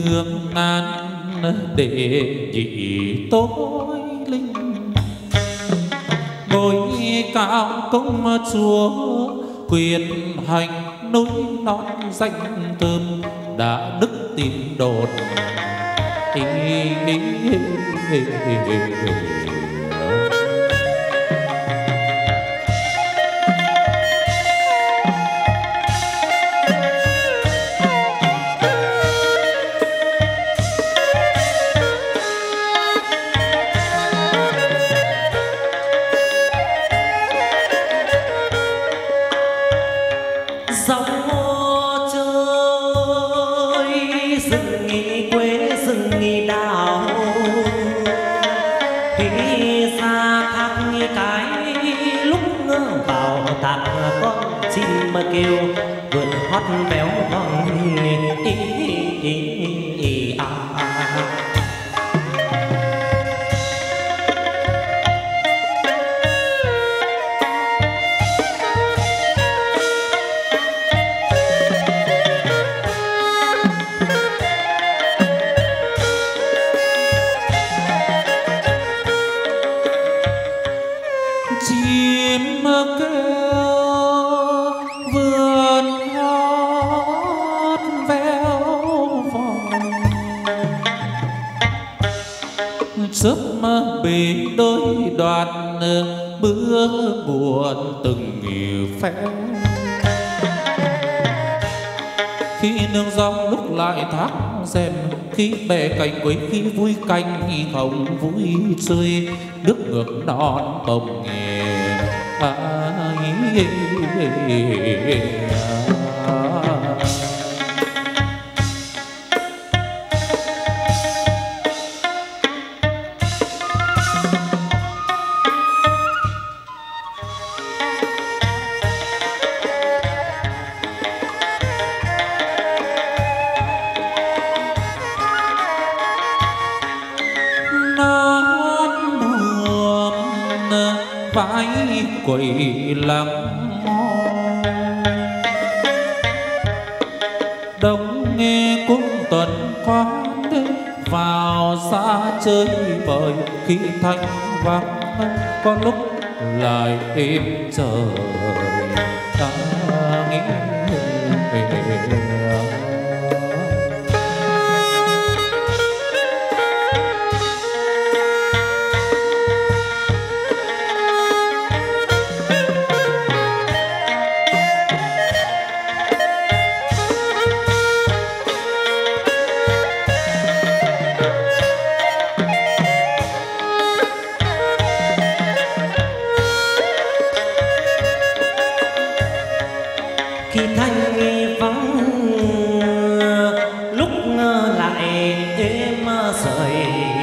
hương ngàn để nhị tối linh ngôi cao công chúa quyền hành núi non danh thơm đã nức tìm đột ý, ý, ý, ý, ý, ý. Kêu vượt hót béo con ý, ý, ý, ý, à, à. Chim kêu vườn hót véo vòng sớm bể đôi đoàn bữa buồn từng phéo khi nương rong lúc lại thác xem khi bè cành quấy khi vui canh hồng vui chơi nước ngược non bồng nghề à, ý, ý, ý, ý, ý. Vãi quầy lắng đông nghe cung tuần quán vào xa chơi bời khi thanh vắng có lúc lại êm trời ta nghĩ khi thanh vắng lúc lại êm sợi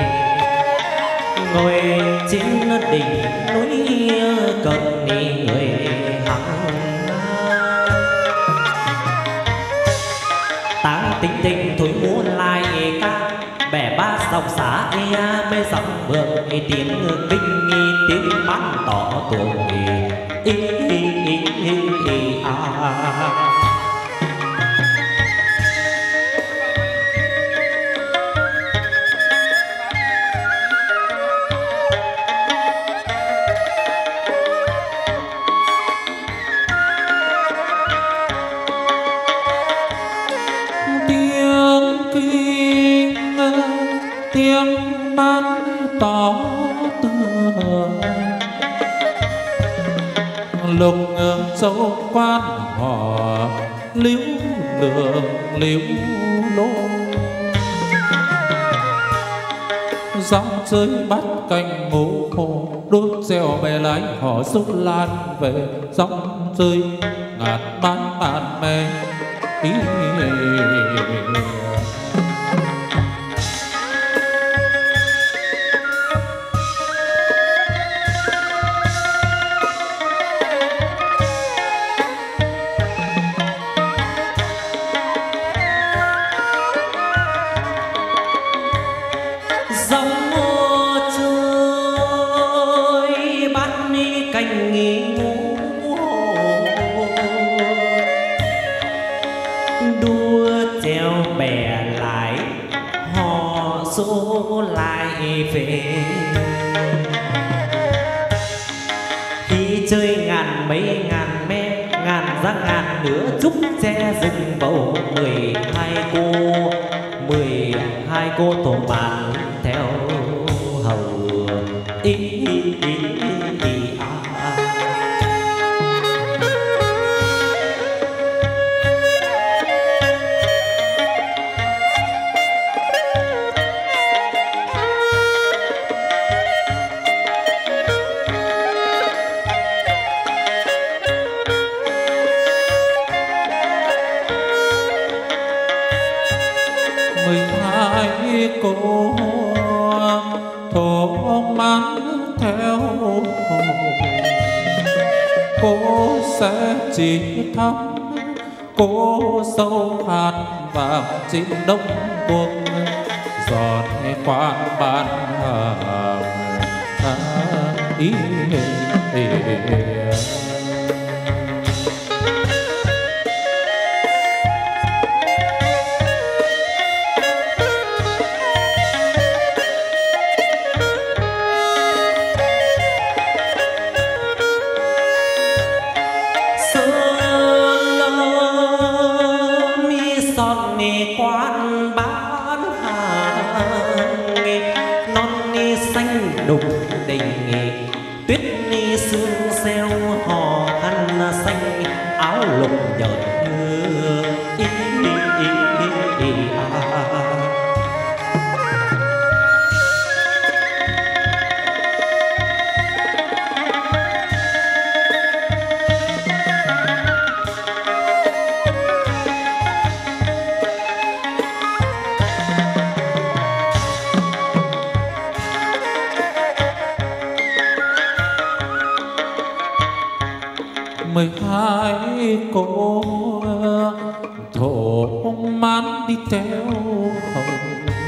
ngồi trên đỉnh núi cần người hằng táng tinh tinh thổi múa lại ca bẻ ba dòng xá ea mê dòng vượng tiếng kinh tiếng bắn tỏ tuồng ý ý ý ý ý à. Tiếng kinh tiếng bắn tỏ tường lục châu quan họ liễu lượng liễu lô dòng chơi bắt cành ngô khô đốt gieo bè lái họ xúc lan về dòng chơi ngàn man ngàn mê ý đua treo bè về. Khi chơi ngàn mấy ngàn me ngàn ra ngàn nữa chúc che rừng bầu mười hai cô mười hai cô tổ bàn theo hầu ý, ý, ý, ý, ý, à. Cô thổ mang theo cô sẽ chỉ thăm cô sâu hạt vàng trên đông cuộc giọt quan ban hàng ý, ý, ý, ý. Quan bán hàng non ni xanh đục đình tuyết ni sương xeo hò khăn xanh áo lục nhợt như ý, ý, ý, ý, ý, à. mười hai cô thổ man đi theo hầu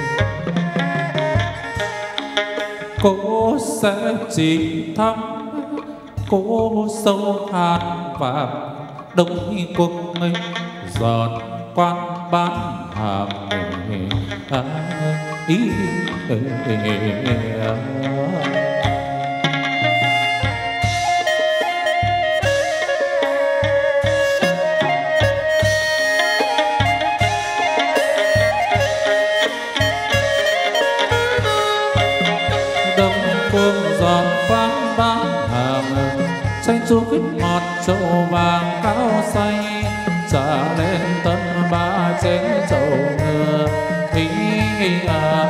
cô sẽ chỉ thăm cô sâu hạt vàng đông quốc giọt quan bán hàng à, ý, ý, ý, ý, à. Xanh chú khít ngọt trầu vàng cao xanh trả lên tân ba chén trầu ngựa ý à.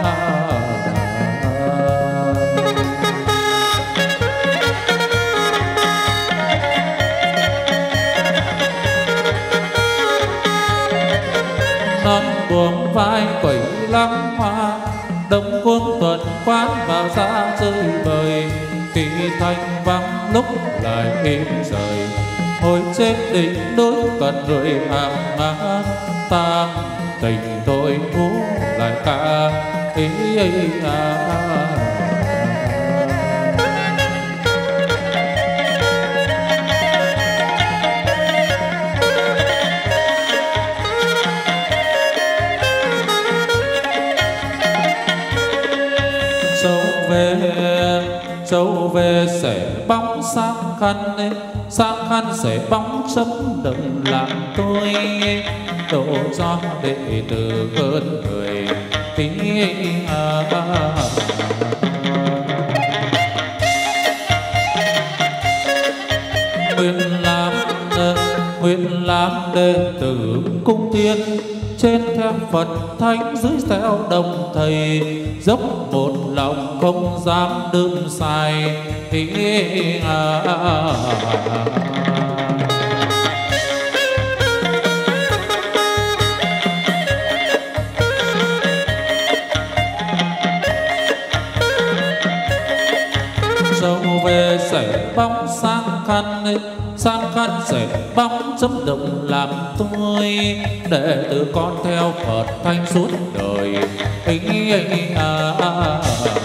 Non buông vai quẩy lăng hoa đông cuống tuần quán vào ra chơi bời khi thanh vắng lúc lại êm rời hồi trên đỉnh núi cần rơi hàng ngã tang tình tôi ngủ lại ca ý, ý à. Dẫu về dẫu về sẽ bóng sang khăn sang khăn sẽ bóng chấm đậm làm tôi đổ cho đệ tử ơn người tí à. Nguyện làm nguyện làm đệ tử cung tiên trên theo Phật thánh dưới theo đồng thầy dốc một lòng không dám đương sai ý à. Dẫu về sẽ bóng sang khăn sang khăn sẽ bóng chấm đậm làm tôi đệ tử con theo Phật thánh suốt đời ý, ý, à, à, à.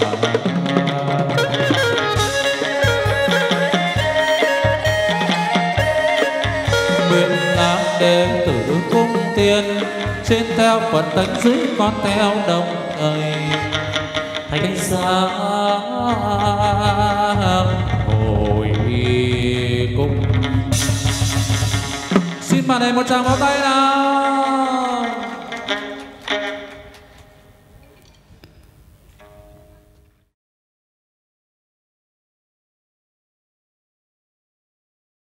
Nguyện làm đệ tử cung tiên trên theo Phật thánh dưới con theo đồng thời thánh giá hồi cung. Xin màn này một tràng pháo tay nào.